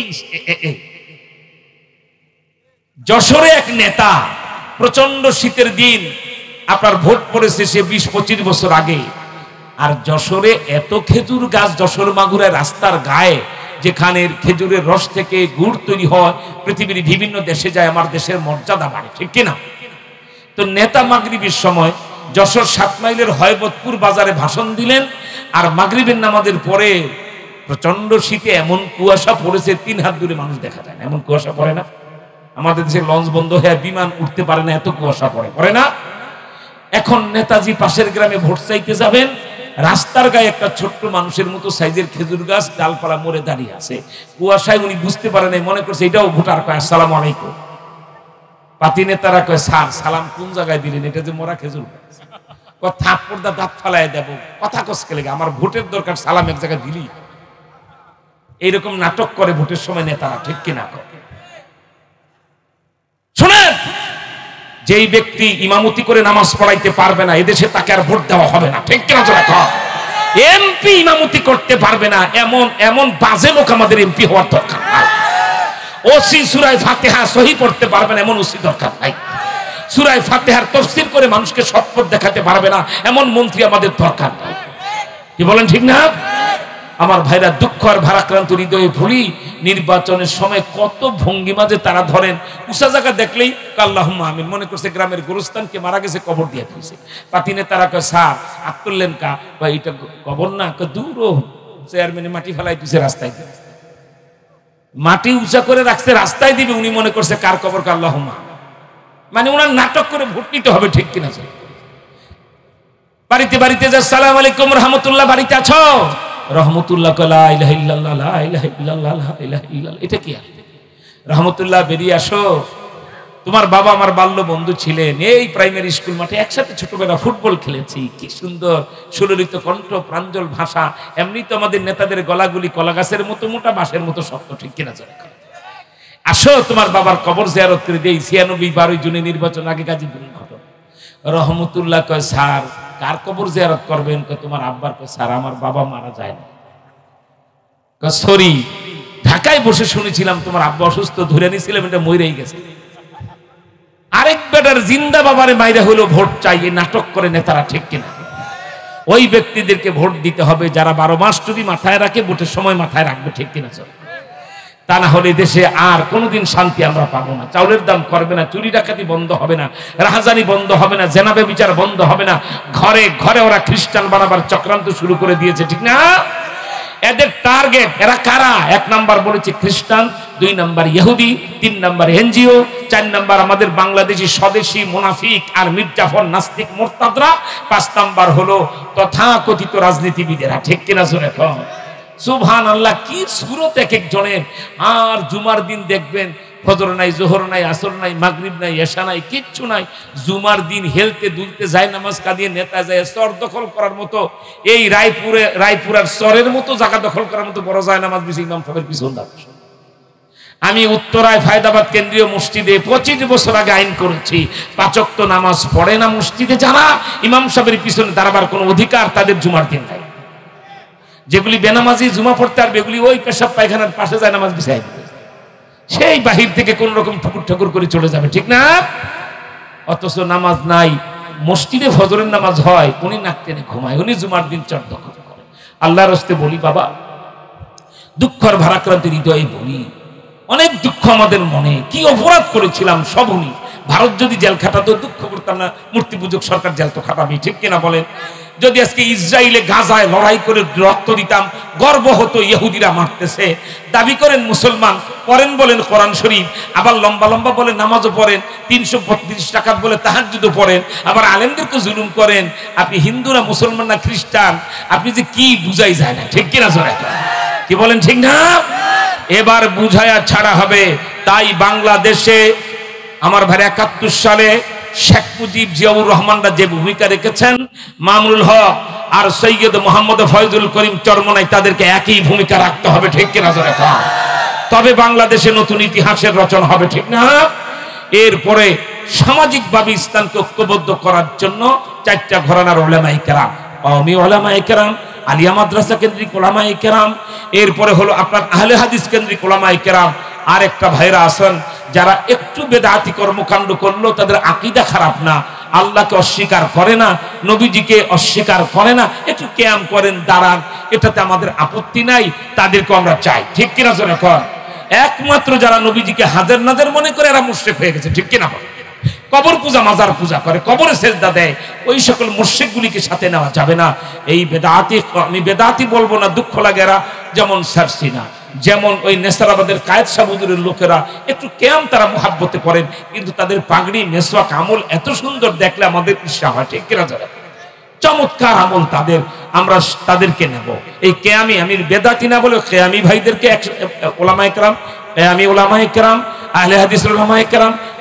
[SPEAKER 1] যশোরে এক নেতা, প্রচন্ড শীতের দিন, আপনার ভোট পড়েছে সে 20-25 বছর আগে, আর যশোরে এত খেজুর গাছ, যশোর মাগুরায় রাস্তার গায়ে, যেখানে খেজুরের রস থেকে গুড় তৈরি হয়, পৃথিবীর বিভিন্ন দেশে যায়, আমার দেশের মর্যাদা বাড়ে। ঠিক কিনা? তো নেতা মাগরিবের সময় যশোর 7 মাইলের হয়বতপুর বাজারে ভাষণ দিলেন, আর মাগরিবের নামাজের পরে প্রচন্ড শীতে এমন কুয়াশা পড়েছে 3 হাত দূরে মানুষ দেখা যায় না, এমন কুয়াশা পড়ে না? আমাদের দেশে লঞ্চ বন্ধ হয়ে বিমান উঠতে পারে না, এত কুয়াশা পড়ে না? এখন নেতাজি পাশের গ্রামে ভোট চাইতে যাবেন, রাস্তার গায়ে একটা ছোট্ট মানুষের মতো সাইজের খেজুর গাছ ডালপালা মরে দাঁড়িয়ে আছে, কুয়াশায় উনি বুঝতে পারেন নাই, মনে করছে এটাও ভোটার, কয় আসসালামু আলাইকুম। পাতি নেতারা কয় স্যার সালাম কোন জায়গায় দিলেন, এটা যে মরা খেজুর গাছ। থাপ্পড় দা দাঁত ফালাই দেব, কথা কসকে লেগে, আমার ভোটের দরকার, সালাম এক জায়গায় দিলি। এইরকম নাটক করে ভোটের সময় নেতারা, ঠিক কিনা? শুনেন, যেই ব্যক্তি ইমামতি করে নামাজ পড়াইতে পারবে না এদেশে তাকে আর ভোট দেওয়া হবে না, ঠিক কিনা? এমপি ইমামতি করতে পারবে না এমন এমন বাজে লোক আমাদের এমপি হওয়ার দরকার নাই। ওসি সূরা ফাতিহা সহি পড়তে পারবে না এমন ওসি দরকার নাই। সূরা ফাতিহার তাফসীর করে মানুষকে সৎপথ দেখাতে পারবে না এমন মন্ত্রী আমাদের দরকার নাই। কি বলেন, ঠিক না? আমার ভাইরা, দুঃখ আর ভারাক্রান্ত হৃদয়ে ভুলি নির্বাচনের সময় কত ভঙ্গিমা যে তারা ধরেন, উঁচা জায়গা দেখলেই আল্লাহুম্মা আমিন, মনে করছে গ্রামের গোরস্থানকে মারা গেছে কবর দিয়ে ফেলছে। পাতিনে তারা কয় স্যার আগ করলেন কা, বা এটা কবর না, দূর চেয়ারম্যানে মাটি ফেলাই দিছে রাস্তায়, মাটি উঁচা করে রাখছে রাস্তায় দিবে, উনি মনে করছে কার কবর কা আল্লাহুম্মা, মানে ওনার নাটক করে ভোট নিতে হবে, ঠিক কিনা? বাড়িতে বাড়িতে যা সালাম আলাইকুম রহমতুল্লাহ, বাড়িতে আছো রহমতুল্লাহ, লা ইলাহা ইল্লাল্লাহ লা ইলাহা ইল্লাল্লাহ লা ইলাহা ইল্লাল্লাহ, এটা কি? রহমতুল্লাহ বেরিয়ে আসো, তোমার বাবা আমার বাল্য বন্ধু ছিলেন, এই প্রাইমারি স্কুল মাঠে একসাথে ছোটবেলা ফুটবল খেলেছি, কি সুন্দর সুললিত কণ্ঠ, প্রাঞ্জল ভাষা। এমনি তো আমাদের নেতাদের গলাগুলি কলা গাছের মতো মোটা, বাঁশের মতো শক্ত, ঠিক কিনা? আসো তোমার বাবার কবর জিয়ারত করে দেই। 96-12 জুনে নির্বাচন আগে গাজীপুরের ঘটনা। রহমতুল্লাহ কয় স্যার কার কবর জিয়ারত করবেন? কয় তোমার আব্বার। কয় স্যার আমার বাবা মারা যায় না। কয় সরি, ঢাকায় বসে শুনেছিলাম তোমার আব্বা অসুস্থ, ধরে নিয়েছিলাম, এটা মরেই গেছে। আরেক বেটার জিন্দা বাবারে মাইরা হলো ভোট চাই, এই নাটক করে নেতারা, ঠিক কিনা? ওই ব্যক্তিদেরকে ভোট দিতে হবে যারা 12 মাস যদি মাথায় রাখে, ভোটের সময় মাথায় রাখবে, ঠিক কিনা? তা না হলে দেশে আর কোনোদিন শান্তি আমরা পাবো না। চাউলের দাম করবে না, চুরি ডাকাতি বন্ধ হবে না, রাহাজানি বন্ধ হবে না, জেনাবে বিচার বন্ধ হবে না। ঘরে ঘরে ওরা খ্রিস্টান বানাবার চক্রান্ত শুরু করে দিয়েছে, ঠিক না? এদের টার্গেট এরা কারা? 1 নাম্বার বলেছে খ্রিস্টান, 2 নাম্বার ইহুদি, 3 নাম্বার এনজিও, 4 নাম্বার আমাদের বাংলাদেশি স্বদেশী মুনাফিক আর মির্জাফর নাস্তিক মোরতাদরা, 5 নাম্বার হলো তথাকথিত রাজনীতিবিদেরা, ঠিক কিনা? শুনে সুবহানাল্লাহ, কি সুরত এক একজনের। আর জুমার দিন দেখবেন ফজর নাই, জোহর নাই, আসর নাই, মাগরিব নাই, এশা নাই, কিচ্ছু নাই। জুমার দিন হেলতে দুলতে যায়, নামাজ কাঁদিয়ে নেতা যায় চর দখল করার মতো, এই রায়পুরার চরের মতো জায়গা দখল করার মতো বড় যায় নামাজ বিছে ইমাম সাহেবের পিছন দাঁড়ায়। আমি উত্তরায় ফায়দাবাদ কেন্দ্রীয় মসজিদে 25 বছর আগে আইন করেছি, 5 ওয়াক্ত নামাজ পড়ে না মসজিদে যারা, ইমাম সাহেবের পিছনে দাঁড়াবার কোনো অধিকার তাদের জুমার দিন নাই। যেগুলি বেনামাজি জুমা পড়তে আর বেগুলি ওই পেশাব পায়খানার পাশে যায় নামাজ বিছাই দিবে, সেই বাহির থেকে কোন রকম ঠাকুর ঠাকুর করে চলে যাবে, ঠিক না? অথচ নামাজ নাই, মসজিদে ফজরের নামাজ হয়, উনি নাক টেনে ঘুমায়, উনি জুমার দিন চট দখল করে। আল্লাহর রাস্তে বলি বাবা, দুঃখের ভারাক্রান্ত হৃদয়ে বলি, অনেক দুঃখ আমাদের মনে, কি অপরাধ করেছিলাম সব উনি। ভারত যদি জেল খাটাতো দুঃখ করতাম না, মূর্তি পূজক সরকার জেল তো খাটাবি, ঠিক কিনা বলেন? যদি আজকে ইসরায়েলে গাজায় লড়াই করে রক্ত দিতাম, গর্ব হতো ইহুদিরা মারতেছে, দাবি করেন মুসলমান, পড়েন বলেন কোরআন শরীফ, আবার লম্বা লম্বা বলে নামাজও পড়েন, 335 রাকাত বলে তাহাজ্জুদও পড়েন, আবার আলেমদেরকে জুলুম করেন। আপনি হিন্দু না মুসলমান না খ্রিস্টান, আপনি যে কি বুঝাই যায় না, ঠিক কিনা? কি বলেন, ঠিক না? এবার বুঝায়া ছাড়া হবে। তাই বাংলাদেশে আমার ভাই 71 সালে শেখ মুজিব, জিয়াউর রহমানরা যে ভূমিকা রেখেছেন, মামুনুল হক আর সৈয়দ মোহাম্মদ ফয়জুল করিম চরমনাই, তাদেরকে একই ভূমিকা রাখতে হবে, ঠিক কিনা? তবে বাংলাদেশে নতুন ইতিহাসের রচনা হবে, ঠিক না? এরপরে সামাজিকভাবে ইসলামকে ঐক্যবদ্ধ করার জন্য 4টা ঘরানার উলামায়ে কেরাম, কওমি উলামায়ে কেরাম, আলিয়া মাদ্রাসা কেন্দ্রিক উলামায়ে কেরাম, এরপরে হলো আপনার আহলে হাদিস কেন্দ্রিক উলামায়ে কেরাম, আর একটা ভাইরা আছেন যারা একটু বেদাতি কর্মকাণ্ড করলো তাদের আকীদা খারাপ না, আল্লাহকে অস্বীকার করে না, নবীজিকে অস্বীকার করে না, একটু কিয়াম করেন, দাঁড়ান, এটাতে আমাদের আপত্তি নাই, তাদেরকে আমরা চাই, ঠিক কিনা? একমাত্র যারা নবীজিকে হাজার নাজার মনে করে এরা মুশরিক হয়ে গেছে, ঠিক কিনা? কবর পূজা, মাজার পূজা করে, কবরে সেজদা দেয়, ওই সকল মুশরিকগুলিকে সাথে নেওয়া যাবে না। এই বেদাতি, আমি বেদাতি বলবো না, দুঃখ লাগে, এরা যেমন সারসিনা, যেমন ওই নেসারাবাদের কায়েদ সাবুদের লোকেরা একটু কেয়াম তারা মুহাব্বতে করেন, কিন্তু তাদের পাগড়ি, মেসওয়াক, আমল এত সুন্দর দেখলে আমাদের ঈর্ষা হয়, ঠিক কিনা? চমৎকার আমল তাদের, আমরা তাদেরকে নেব। এই কেয়ামি, আমি বেদাতি না বলে কেয়ামি ভাইদেরকে, ওলামায়ে কেরাম, কেয়ামি ওলামায়ে কেরাম, আহলে হাদিস ওলামায়ে কেরাম,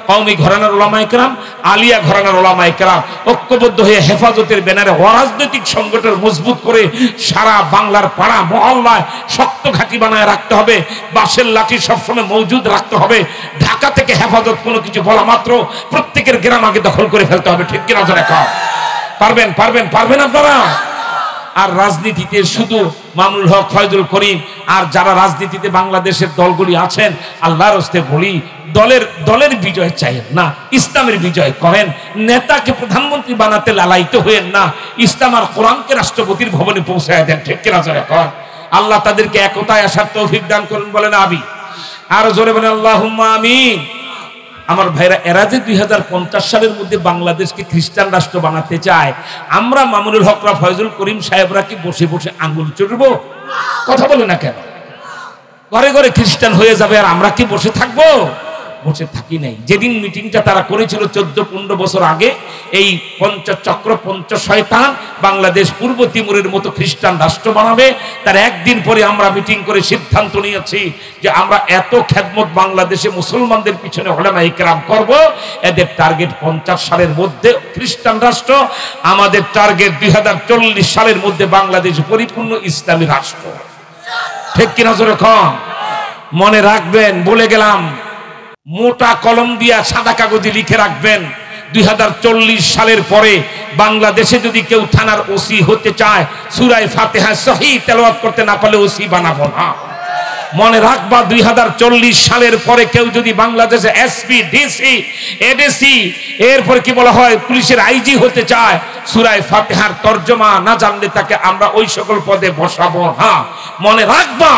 [SPEAKER 1] কওমি ঘরানার ওলামায়ে কেরাম, আলিয়া ঘরানার ওলামায়ে কেরাম ঐক্যবদ্ধ হয়ে হেফাজতের ব্যানারে অরাজনৈতিক সংগঠন মজবুত করে সারা বাংলার পাড়া মহল্লায় শক্ত ঘাঁটি বানায় রাখতে হবে। বাঁশের লাঠি সবসময় মজুদ রাখতে হবে। ঢাকা থেকে হেফাজত কোনো কিছু বলা মাত্র প্রত্যেকের গ্রাম আগে দখল করে ফেলতে হবে। ঠিক কিনা জোরে কও? পারবেন পারবেন পারবেন আপনারা? আর রাজনীতিতে শুধু মামুনুল হক, ফয়জুল করিম আর যারা রাজনীতিতে বাংলাদেশের দলগুলি আছেন, আল্লাহর হস্তে বলি দলের বিজয় চাইেন না, ইসলামের বিজয় করেন। নেতাকে প্রধানমন্ত্রী বানাতে লালায়িত হয়েন না, ইসলাম আর কোরআনকে রাষ্ট্রপতির ভবনে পৌঁছায় দেন। ঠিক কিনা জোরে কর? আল্লাহ তাদেরকে একতায় আসার তৌফিক দান করুন, বলেন আমিন। আরো জোরে বলেন আল্লাহুম্মা আমিন। আমার ভাইরা, এরা যে 2050 সালের মধ্যে বাংলাদেশকে খ্রিস্টান রাষ্ট্র বানাতে চায়, আমরা মামুনুল হকরা, ফয়জুল করিম সাহেবরা কি বসে বসে আঙ্গুল চুড়বো? কথা বলে না কেন? ঘরে ঘরে খ্রিস্টান হয়ে যাবে আর আমরা কি বসে থাকবো? বসে থাকি নাই। যেদিন মিটিংটা তারা করেছিল 14-15 বছর আগে, এই পঞ্চচক্র পঞ্চ শয়তান বাংলাদেশ পূর্ব তিমুরের মতো খ্রিস্টান রাষ্ট্র বানাবে, তার একদিন পরে আমরা মিটিং করে সিদ্ধান্ত নিয়েছি যে আমরা এত খেদমত বাংলাদেশে মুসলমানদের পিছনে উলামায়ে কেরাম করব, এদের টার্গেট 50 সালের মধ্যে খ্রিস্টান রাষ্ট্র, আমাদের টার্গেট 2040 সালের মধ্যে বাংলাদেশ পরিপূর্ণ ইসলামী রাষ্ট্র। ঠিক কিনা জোরে কন? মনে রাখবেন, বলে গেলাম, মোটা কলম দিয়া সাদা কাগজে লিখে রাখবেন, 2040 সালের পরে বাংলাদেশে যদি কেউ থানার ওসি হতে চায়, সূরা ফাতিহা সহিহ তেলাওয়াত করতে না পারলে ওসি বানাবো না। মনে রাখবা, 2040 সালের পরে কেউ যদি বাংলাদেশে এসপি, ডিসি, এডিসি, এরপর কি বলা হয় পুলিশের আইজি হতে চায়, সূরা ফাতিহার তরজমা না জানলে তাকে আমরা ওই সকল পদে বসাবো না। মনে রাখবা,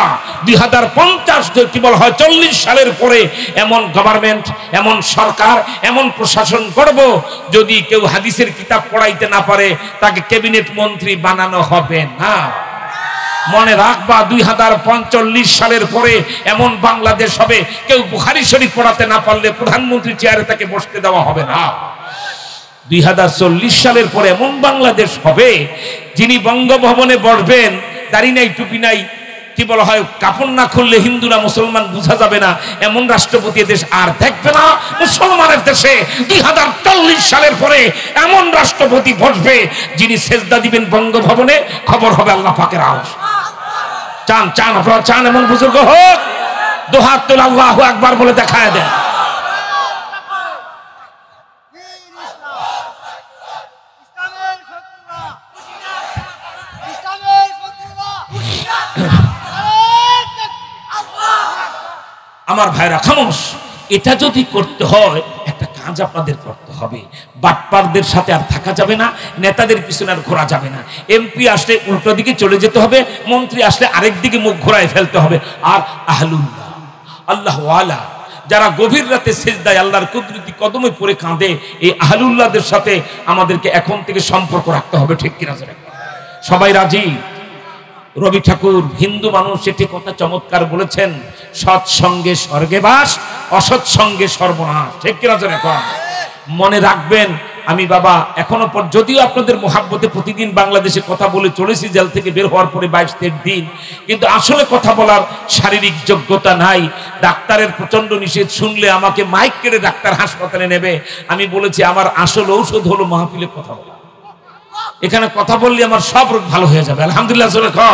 [SPEAKER 1] 2050 কি বলা হয় 40 সালের পরে এমন গভর্নমেন্ট, এমন সরকার, এমন প্রশাসন করব, যদি কেউ হাদিসের কিতাব পড়াইতে না পারে তাকে ক্যাবিনেট মন্ত্রী বানানো হবে না। মনে রাখবা, 2045 সালের পরে এমন বাংলাদেশ হবে, কেউ বুখারী শরীফ পড়াতে না পারলে প্রধানমন্ত্রী চেয়ারে তাকে বসতে দেওয়া হবে না। 2040 সালের পরে এমন বাংলাদেশ হবে, যিনি বঙ্গভবনে বসবেন, দাড়ি নাই, টুপি নাই, কি বলা হয় কাপড় না খুললে হিন্দু না মুসলমান বোঝা যাবে না, এমন রাষ্ট্রপতি দেশ আর দেখবে না। মুসলমানের দেশে 2040 সালের পরে এমন রাষ্ট্রপতি বসবে, যিনি সেজদা দিবেন বঙ্গভবনে, খবর হবে আল্লাহ পাকের আওয়াজ। চান চান আপনারা চান এমন বুজুর্গ হোক? দুহাত তুলে আল্লাহু আকবার বলে দেখায় দেন। আমার ভাইরা খামোশ, এটা যদি করতে হয় একটা কাজ আপনাদের করতে হবে। বাটপারদের সাথে আর থাকা যাবে না, নেতাদের পিছনে আর ঘোরা যাবে না। এমপি আসলে উল্টো দিকে চলে যেতে হবে, মন্ত্রী আসলে আরেক দিকে মুখ ঘোরায় ফেলতে হবে। আর আহলুল্লাহ, আল্লাহ ওয়ালা, যারা গভীর রাতে সিজদায় আল্লাহর কুদরতি কদমে পড়ে কাঁদে, এই আহলুল্লাহদের সাথে আমাদেরকে এখন থেকে সম্পর্ক রাখতে হবে। ঠিক কিনা? সবাই রাজি? রবি ঠাকুর হিন্দু মানুষ এটি কথা চমৎকার বলেছেন, সৎসঙ্গে স্বর্গে বাস, অসৎ সঙ্গে সর্বনাশ। ঠিক কিনা জানে? মনে রাখবেন, আমি বাবা এখনো পর যদিও আপনাদের মোহাব্বতে প্রতিদিন বাংলাদেশে কথা বলে চলেছি, জেল থেকে বের হওয়ার পরে 22-23 দিন, কিন্তু আসলে কথা বলার শারীরিক যোগ্যতা নাই। ডাক্তারের প্রচন্ড নিষেধ শুনলে আমাকে মাইক কেড়ে ডাক্তার হাসপাতালে নেবে। আমি বলেছি আমার আসল ঔষধ হলো মাহফিলে কথা বলা। এখানে কথা বললে আমার সব রোগ ভালো হয়ে যাবে আলহামদুলিল্লাহ।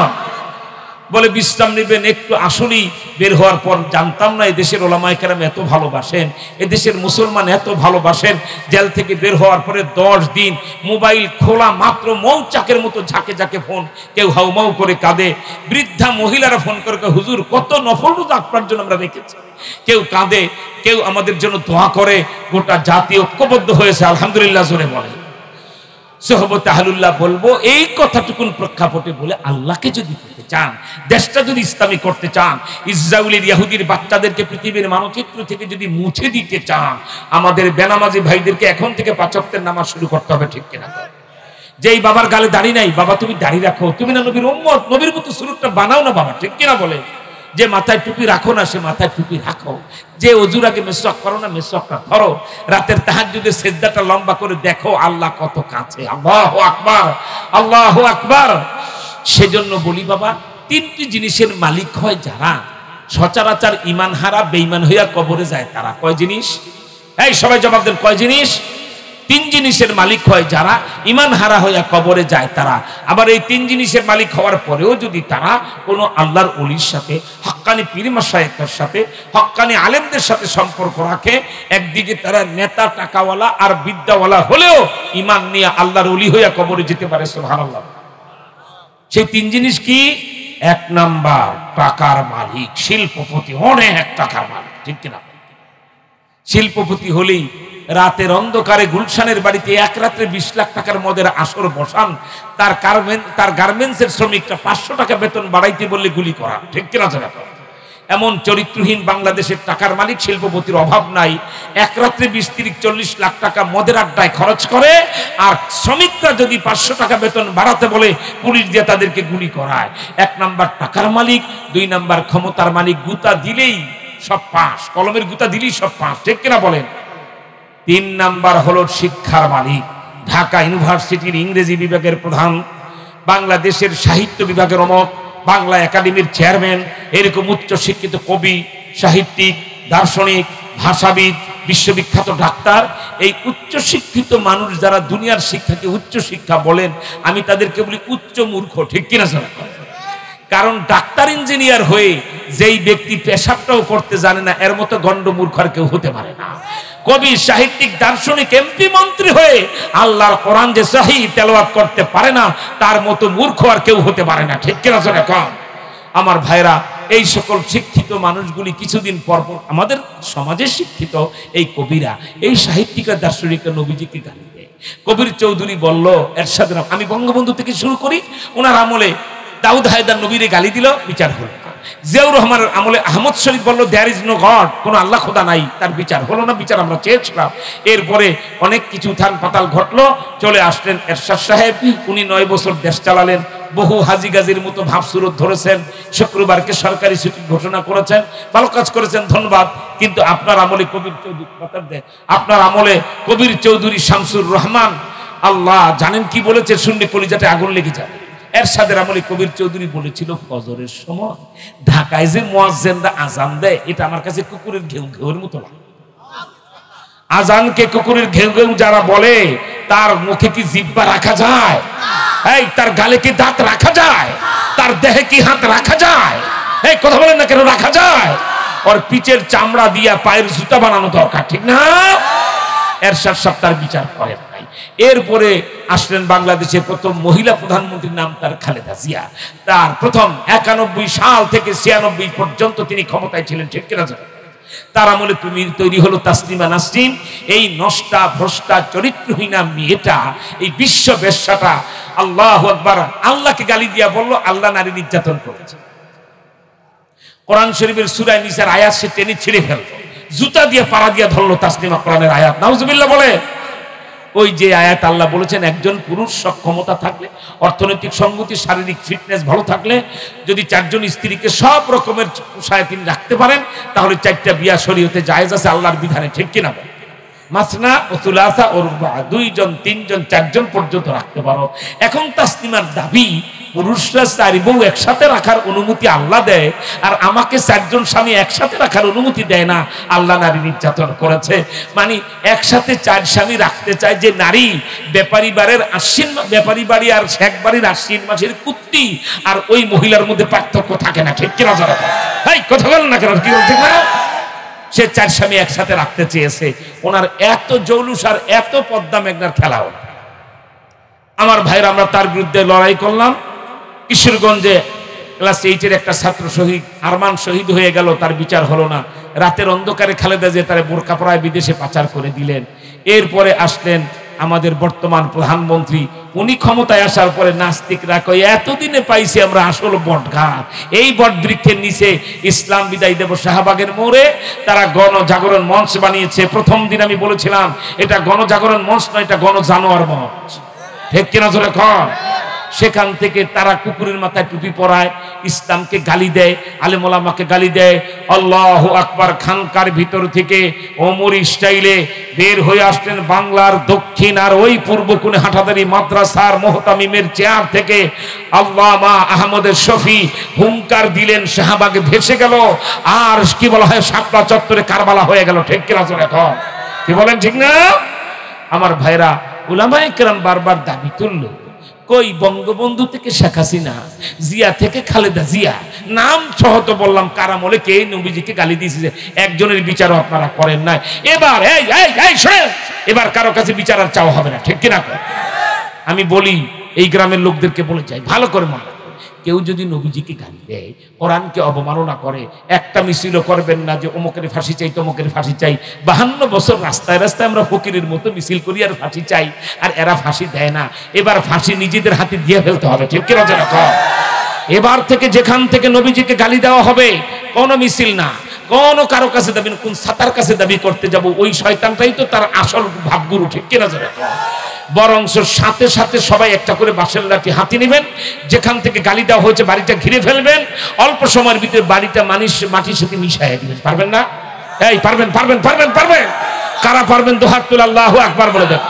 [SPEAKER 1] বলে বিশ্রাম নেবেন একটু। আসলেই বের হওয়ার পর জানতাম না এদেশের ওলামায়ে কেরাম এত ভালোবাসেন, এদেশের মুসলমান এত ভালোবাসেন। জেল থেকে বের হওয়ার পরে 10 দিন মোবাইল খোলা মাত্র মৌচাকের মতো ঝাঁকে ঝাঁকে ফোন, কেউ হাউমাউ করে কাঁদে, বৃদ্ধা মহিলারা ফোন করে হুজুর কত নফল রোজা আপনার জন্য আমরা রেখেছি। কেউ কাঁদে, কেউ আমাদের জন্য দোয়া করে। গোটা জাতি ঐক্যবদ্ধ হয়েছে আলহামদুলিল্লাহ। জোরে বলে সোহবতে আহলুল্লাহ বলবো এই কথাটুকুন প্রেক্ষাপটে বলে, আল্লাহকে যদি পেতে চান, দেশটা যদি ইসলামী করতে চান, ইসরায়েলের ইহুদির বাচ্চাদেরকে পৃথিবীর মানচিত্র থেকে যদি মুছে দিতে চান, আমাদের বেনামাজি ভাইদেরকে এখন থেকে 5 ওয়াক্তের নামাজ শুরু করতে হবে। ঠিক কিনা? যেই বাবার গালে দাড়ি নাই, বাবা তুমি দাড়ি রাখো, তুমি না নবীর উম্মত, নবীর মতো সুরতটা বানাও না বাবা। ঠিক কিনা বলে? যে মাথায় টুপি রাখো না, সে মাথায় টুপি রাখো। যে ওযুর আগে মিসওয়াক করো না, মিসওয়াকটা ধরো। রাতের তাহাজ্জুদের সিজদাটা লম্বা করে দেখো আল্লাহ কত কাছে। আল্লাহু আকবার, আল্লাহু আকবার। সেজন্য বলি বাবা, 3টি জিনিসের মালিক হয় যারা, সচরাচর ঈমান হারা বেঈমান হইয়া কবরে যায় তারা। কয় জিনিস? এই সবাই জবাব দেন, কয় জিনিস? 3 জিনিসের মালিক হয় যারা ঈমান হারা হইয়া কবরে যায় তারা। আবার এই 3 জিনিসের মালিক হওয়ার পরেও যদি তারা কোনো আল্লাহর ওলির সাথে, হক্কানি পীর মাশায়েখের সাথে, হক্কানি আলেমদের সাথে সম্পর্ক রাখে, একদিকে তারা নেতা টাকাওয়ালা আর বিদ্যাওয়ালা হলেও ঈমান নিয়ে আল্লাহর ওলি হইয়া কবরে যেতে পারে। সুবহানাল্লাহ। সেই 3 জিনিস কি? 1 নাম্বার টাকার মালিক, শিল্পপতি, অনেক টাকার মালিক, ঠিক কিনা? শিল্পপতি হলেই রাতের অন্ধকারে গুলশানের বাড়িতে এক রাত্রে 20 লাখ টাকার মদের আসর বসান, তার গার্মেন্টসের শ্রমিকরা 500 টাকা বেতন বাড়াইতে বললে গুলি করা, ঠিক কিনা? এমন চরিত্রহীন বাংলাদেশের টাকার মালিক শিল্পপতির অভাব নাই। এক রাত্রে 20-30-40 লাখ টাকা মদের আড্ডায় খরচ করে, আর শ্রমিকরা যদি 500 টাকা বেতন বাড়াতে বলে পুলিশ দিয়ে তাদেরকে গুলি করায়। 1 নাম্বার টাকার মালিক, 2 নাম্বার ক্ষমতার মালিক। গুতা দিলেই সব পাস, কলমের গুতা দিলেই সব পাস, ঠিক কিনা বলেন? 3 নাম্বার হলো শিক্ষার মালিক। ঢাকা ইউনিভার্সিটির ইংরেজি বিভাগের প্রধান, বাংলাদেশের সাহিত্য বিভাগের অমক, বাংলা একাডেমির চেয়ারম্যান, এরকম উচ্চ শিক্ষিত কবি, সাহিত্যিক, দার্শনিক, ভাষাবিদ, বিশ্ববিখ্যাত ডাক্তার। এই উচ্চ শিক্ষিত মানুষ যারা দুনিয়ার শিক্ষাকে উচ্চ শিক্ষা বলেন, আমি তাদেরকে বলি উচ্চ মূর্খ, ঠিক কিনা? কারণ ডাক্তার ইঞ্জিনিয়ার হয়ে যেই ব্যক্তি পেশাবটাও করতে জানে না, এর মতো গণ্ড মূর্খ আর কেউ হতে পারে না। কবি, সাহিত্যিক, দার্শনিক, এমপি, মন্ত্রী হয়ে আল্লাহর কোরআন যে সহিহ তেলাওয়াত করতে পারে না, তার মতো মূর্খ আর কেউ হতে পারে না, ঠিক কিনা? আমার ভাইরা, এই সকল শিক্ষিত মানুষগুলি কিছুদিন পর পর আমাদের সমাজে শিক্ষিত এই কবিরা, এই সাহিত্যিকরা, দার্শনিকরা নবীজিকে গালি দেয়। কবির চৌধুরী বলল, এরশাদ, আমি বঙ্গবন্ধু থেকে শুরু করি, ওনার আমলে দাউদ হায়দার নবীরে গালি দিল, বিচার হলো না। জিয়াউর রহমানের আমলে আহমদ শরীফ বলল দেয়ার ইজ নো গড, কোনো আল্লাহ খোদা নাই, তার বিচার হলো না, বিচার আমরা চেয়েছিলাম। এরপরে অনেক কিছু উত্থান পাতাল ঘটলো, চলে আসলেন এরশাদ সাহেব, উনি 9 বছর দেশ চালালেন, বহু হাজি গাজির মতো ভাবসুরত ধরেছেন, শুক্রবারকে সরকারি ছুটি ঘোষণা করেছেন, ভালো কাজ করেছেন, ধন্যবাদ। কিন্তু আপনার আমলে কবির চৌধুরী, আপনার আমলে কবির চৌধুরী শামসুর রহমান, আল্লাহ জানেন কি বলেছে, শুনলে কলিজাতে আগুন লেগে যাবে। এরশাদের আমলে কবির চৌধুরী বলেছিল, ফজরের সময় ঢাকায় যে মুয়াজ্জিনরা আজান দেয়, এটা আমার কাছে কুকুরের ঘেউ ঘেউর মতো লাগে। আজানকে কুকুরের ঘেউ ঘেউ যারা বলে, তার মুখে কি জিহ্বা রাখা যায়? এই তার গালে কি দাঁত রাখা যায়? তার দেহে কি হাত রাখা যায়? এই কথা বলেন না কেন, রাখা যায়? ওর পিচের চামড়া দিয়া পায়ের জুতা বানানো দরকার, ঠিক না? এরশাদ সাহেব তার বিচার করেন নাই। এরপরে আসলেন বাংলাদেশের প্রথম মহিলা প্রধানমন্ত্রীর নাম তার খালেদা জিয়া। তার প্রথম 91 সাল থেকে 96 পর্যন্ত তিনি ক্ষমতায় ছিলেন, ঠিক কিনা? তার আমলে তুমি তৈরি হলো তাসলিমা নাসরিন, এই নষ্টা ভ্রষ্টা চরিত্রহীনা মেয়েটা, এই বিশ্ব বেশ্যাটা, আল্লাহু আকবার, আল্লাহকে গালি দিয়া বলল আল্লাহ নারী নির্যাতন করেছে। কোরআন শরীফের সূরা নিসার আয়াত সে টেনে ছিঁড়ে ফেলল, জুতা দিয়ে পাড়া দিয়ে ধরলো তাসলিমা, কোরআনের আয়াত, নাউজুবিল্লাহ বলে। ওই যে আয়াত আল্লাহ বলেছেন, একজন পুরুষ সক্ষমতা থাকলে, অর্থনৈতিক সংগতি, শারীরিক ফিটনেস ভালো থাকলে, যদি 4 জন স্ত্রীকে সব রকমের পোষায় তিনি রাখতে পারেন, তাহলে 4টা বিয়া শরীয়তে জায়েজ আছে আল্লাহর বিধানে, ঠিক কিনা? মাসনা ও সুলাসা ও রুবা, 2 জন 3 জন 4 জন পর্যন্ত রাখতে পারো। এখন তাসলিমার দাবি, পুরুষরা 4 বউ একসাথে রাখার অনুমতি আল্লাহ দেয়, আর আমাকে 4 জন স্বামী একসাথে রাখার অনুমতি দেয় না, আল্লাহ নারী নির্যাতন করেছে। মানে একসাথে 4 স্বামী রাখতে চায় যে নারী, ব্যাপারী বাড়ির আশ্বিন, ব্যাপারী বাড়ি আর শেখ বাড়ির আশ্বিন মাসের কুত্তি, আর ওই মহিলার মধ্যে পার্থক্য থাকে না, ঠিক কিনা? এই কথা বলেন না কেন, কি ঠিক না? সে 4 স্বামী একসাথে রাখতে চেয়েছে। ওনার এত জৌলুস আর এত পদ্মা মেঘনার খেলা হল। আমার ভাইরা, আমরা তার বিরুদ্ধে লড়াই করলাম। কিশোরগঞ্জে ক্লাস 8-এর একটা ছাত্র শহীদ আরমান শহীদ হয়ে গেল, তার বিচার হলো না। রাতের অন্ধকারে খালেদা জিয়া তার বোরকা পরায় বিদেশে পাচার করে দিলেন। এরপরে আসলেন আমাদের বর্তমান প্রধানমন্ত্রী, উনি ক্ষমতায় আসার পরে নাস্তিকরা কয় এতদিনে পাইছি আমরা আসল বটগাছ, এই বট বৃক্ষের নিচে ইসলাম বিদায় দেব শাহবাগের মোড়ে। তারা গণজাগরণ মঞ্চ বানিয়েছে। প্রথম দিন আমি বলেছিলাম এটা গণজাগরণ মঞ্চ নয়, এটা গণজানোয়ার মঞ্চ, ঠিক কিনা? জোরে কর। সেখান থেকে তারা কুকুরের মাথায় টুপি পরায়, ইসলামকে গালি দেয়, আলেম ওলামাকে গালি দেয়। আল্লাহু আকবার। খানকার ভিতর থেকে ওমর স্টাইলে বের হয়ে আসলেন বাংলার দক্ষিণ আর ওই পূর্ব কোণে হাটাদারি মাদ্রাসার মোহতামিমের চেয়ার থেকে আল্লামা আহমদের শফি হুঙ্কার দিলেন, শাহবাগে ভেসে গেল, আর কি বলা হয়, শাপলা চত্বরে কারবালা হয়ে গেল, ঠিক কিনা? এখন কি বলেন ঠিক না? আমার ভাইরা, উলামায়ে কেরাম বারবার দাবি তুললো, কই বঙ্গবন্ধু থেকে শেখ হাসিনা, জিয়া থেকে খালেদা জিয়া, নাম সহ তো বললাম কারামলে কে নবীজিকে গালি দিয়েছে, একজনের বিচারও আপনারা করেন নাই। এবার এবার কারো কাছে বিচার আর চাওয়া হবে না, ঠিক কিনা? আমি বলি, এই গ্রামের লোকদেরকে বলে যাই, ভালো করে মনে, কেউ যদি নবীজিকে গালি দেয়, কোরআনকে অবমাননা করে, একটা মিছিলও করবেন না যে অমুকের ফাঁসি চাই তমুকের ফাঁসি চাই। 52 বছর রাস্তায় রাস্তায় আমরা ফকিরের মতো মিছিল করি আর ফাঁসি চাই, আর এরা ফাঁসি দেয় না। এবার ফাঁসি নিজেদের হাতে দিয়ে ফেলতে হবে, ঠিক কিনা? এবার থেকে যেখান থেকে নবীজিকে গালি দেওয়া হবে, কোনো মিছিল না, কোনো কারো কাছে দাবি না, কোন সাতার কাছে দাবি করতে যাব, ওই শয়তানটাই তো তার আসল ভাবগুরু, ঠিক কিনা? বরং সাথে সাথে সবাই একটা করে বাঁশের লাঠি হাতে নেবেন, যেখান থেকে গালি দেওয়া হয়েছে বাড়িটা ঘিরে ফেলবেন, অল্প সময়ের ভিতরে বাড়িটা মাটির সাথে মিশাইয়া দিবেন। পারবেন না? এই পারবেন পারবেন পারবেন পারবেন কারা পারবেন? দুহাত তুলে আল্লাহু আকবার বলে দেন।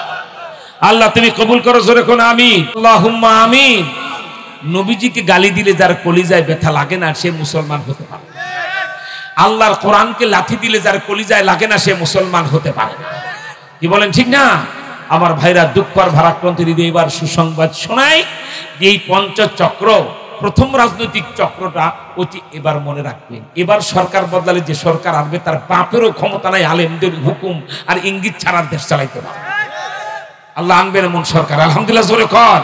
[SPEAKER 1] আল্লাহ তুমি কবুল করো, জোরে কোন আমিন, আল্লাহুম্মা আমিন। নবীজিকে গালি দিলে যার কলিজায় ব্যথা লাগে না, সে মুসলমান হতে পারে। আল্লাহর কোরআনকে লাথি দিলে যার কলিজায় লাগে না, সে মুসলমান হতে পারে না। কি বলেন ঠিক না? আমার ভাইরা, দুঃখর ভারাক্রান্ত হৃদয়ে এবার সুসংবাদ শোনাই, এই পঞ্চচক্র, প্রথম রাজনৈতিক চক্রটা অতি এবার মনে রাখবেন। এবার সরকার বদলালে যে সরকার আসবে তার বাপেরও ক্ষমতা নাই আলেমদের হুকুম আর ইঙ্গিত ছাড়ার দেশ চালাইতে না। আল্লাহ আনবেন এমন সরকার, আলহামদুলিল্লাহ জোরে কর।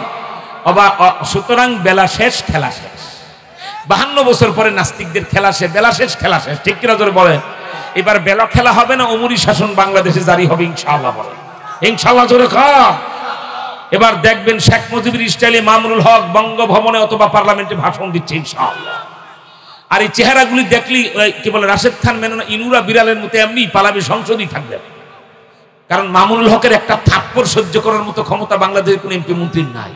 [SPEAKER 1] সুতরাং বেলা শেষ, খেলা শেষ। 52 বছর পরে নাস্তিকদের খেলা শেষ, বেলা শেষ, খেলা শেষ, ঠিক কিনা জোরে বলেন? এবার বেলা খেলা হবে না, ওমরি শাসন বাংলাদেশে জারি হবে ইনশাআল্লাহ, বলেন ইনশাআল্লাহ জোরে কর। এবার দেখবেন শেখ মুজিবের স্টাইলে মামুনুল হক বঙ্গভবনে অথবা পার্লামেন্টে ভাষণ দিচ্ছে ইনশাআল্লাহ। আর এই চেহারাগুলি দেখলি কি বলে, রাশেদ খান মেনন ইনুরা বিড়ালের মতো এমনি পালাবে, সংসদই থাকবে। কারণ মামুনুল হকের একটা থাপ্পড় সহ্য করার মতো ক্ষমতা বাংলাদেশের কোন এমপি মন্ত্রীর নাই।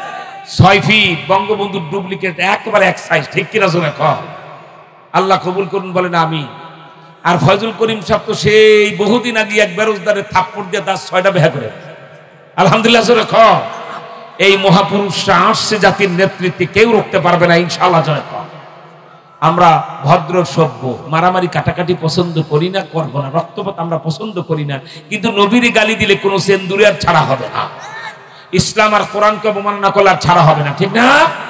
[SPEAKER 1] 6 ফিট বঙ্গবন্ধুর ডুপ্লিকেট, একেবারে এক সাইজ, ঠিক কিনা জোরে কর। আল্লাহ কবুল করুন, বলেন আমিন। আর ফয়জুল করিম সাহেব তো সেই বহুদিন আগে এক বেরোজগারের থাপ্পড় দিয়ে তার 6টা বিয়ে করে, আলহামদুলিল্লাহ জোরে কর। এই মহাপুরুষরা আসছে জাতির নেতৃত্বে, কেউ রুখতে পারবে না ইনশাআল্লাহ জয় কর। আমরা ভদ্র সভ্য, মারামারি কাটাকাটি পছন্দ করি না, করব না, রক্তপাত আমরা পছন্দ করি না, কিন্তু নবীরে গালি দিলে কোনো সেন্দুরে আর ছাড়া হবে না, ইসলাম আর কোরআনকে অবমাননা করলে আর ছাড়া হবে না, ঠিক না?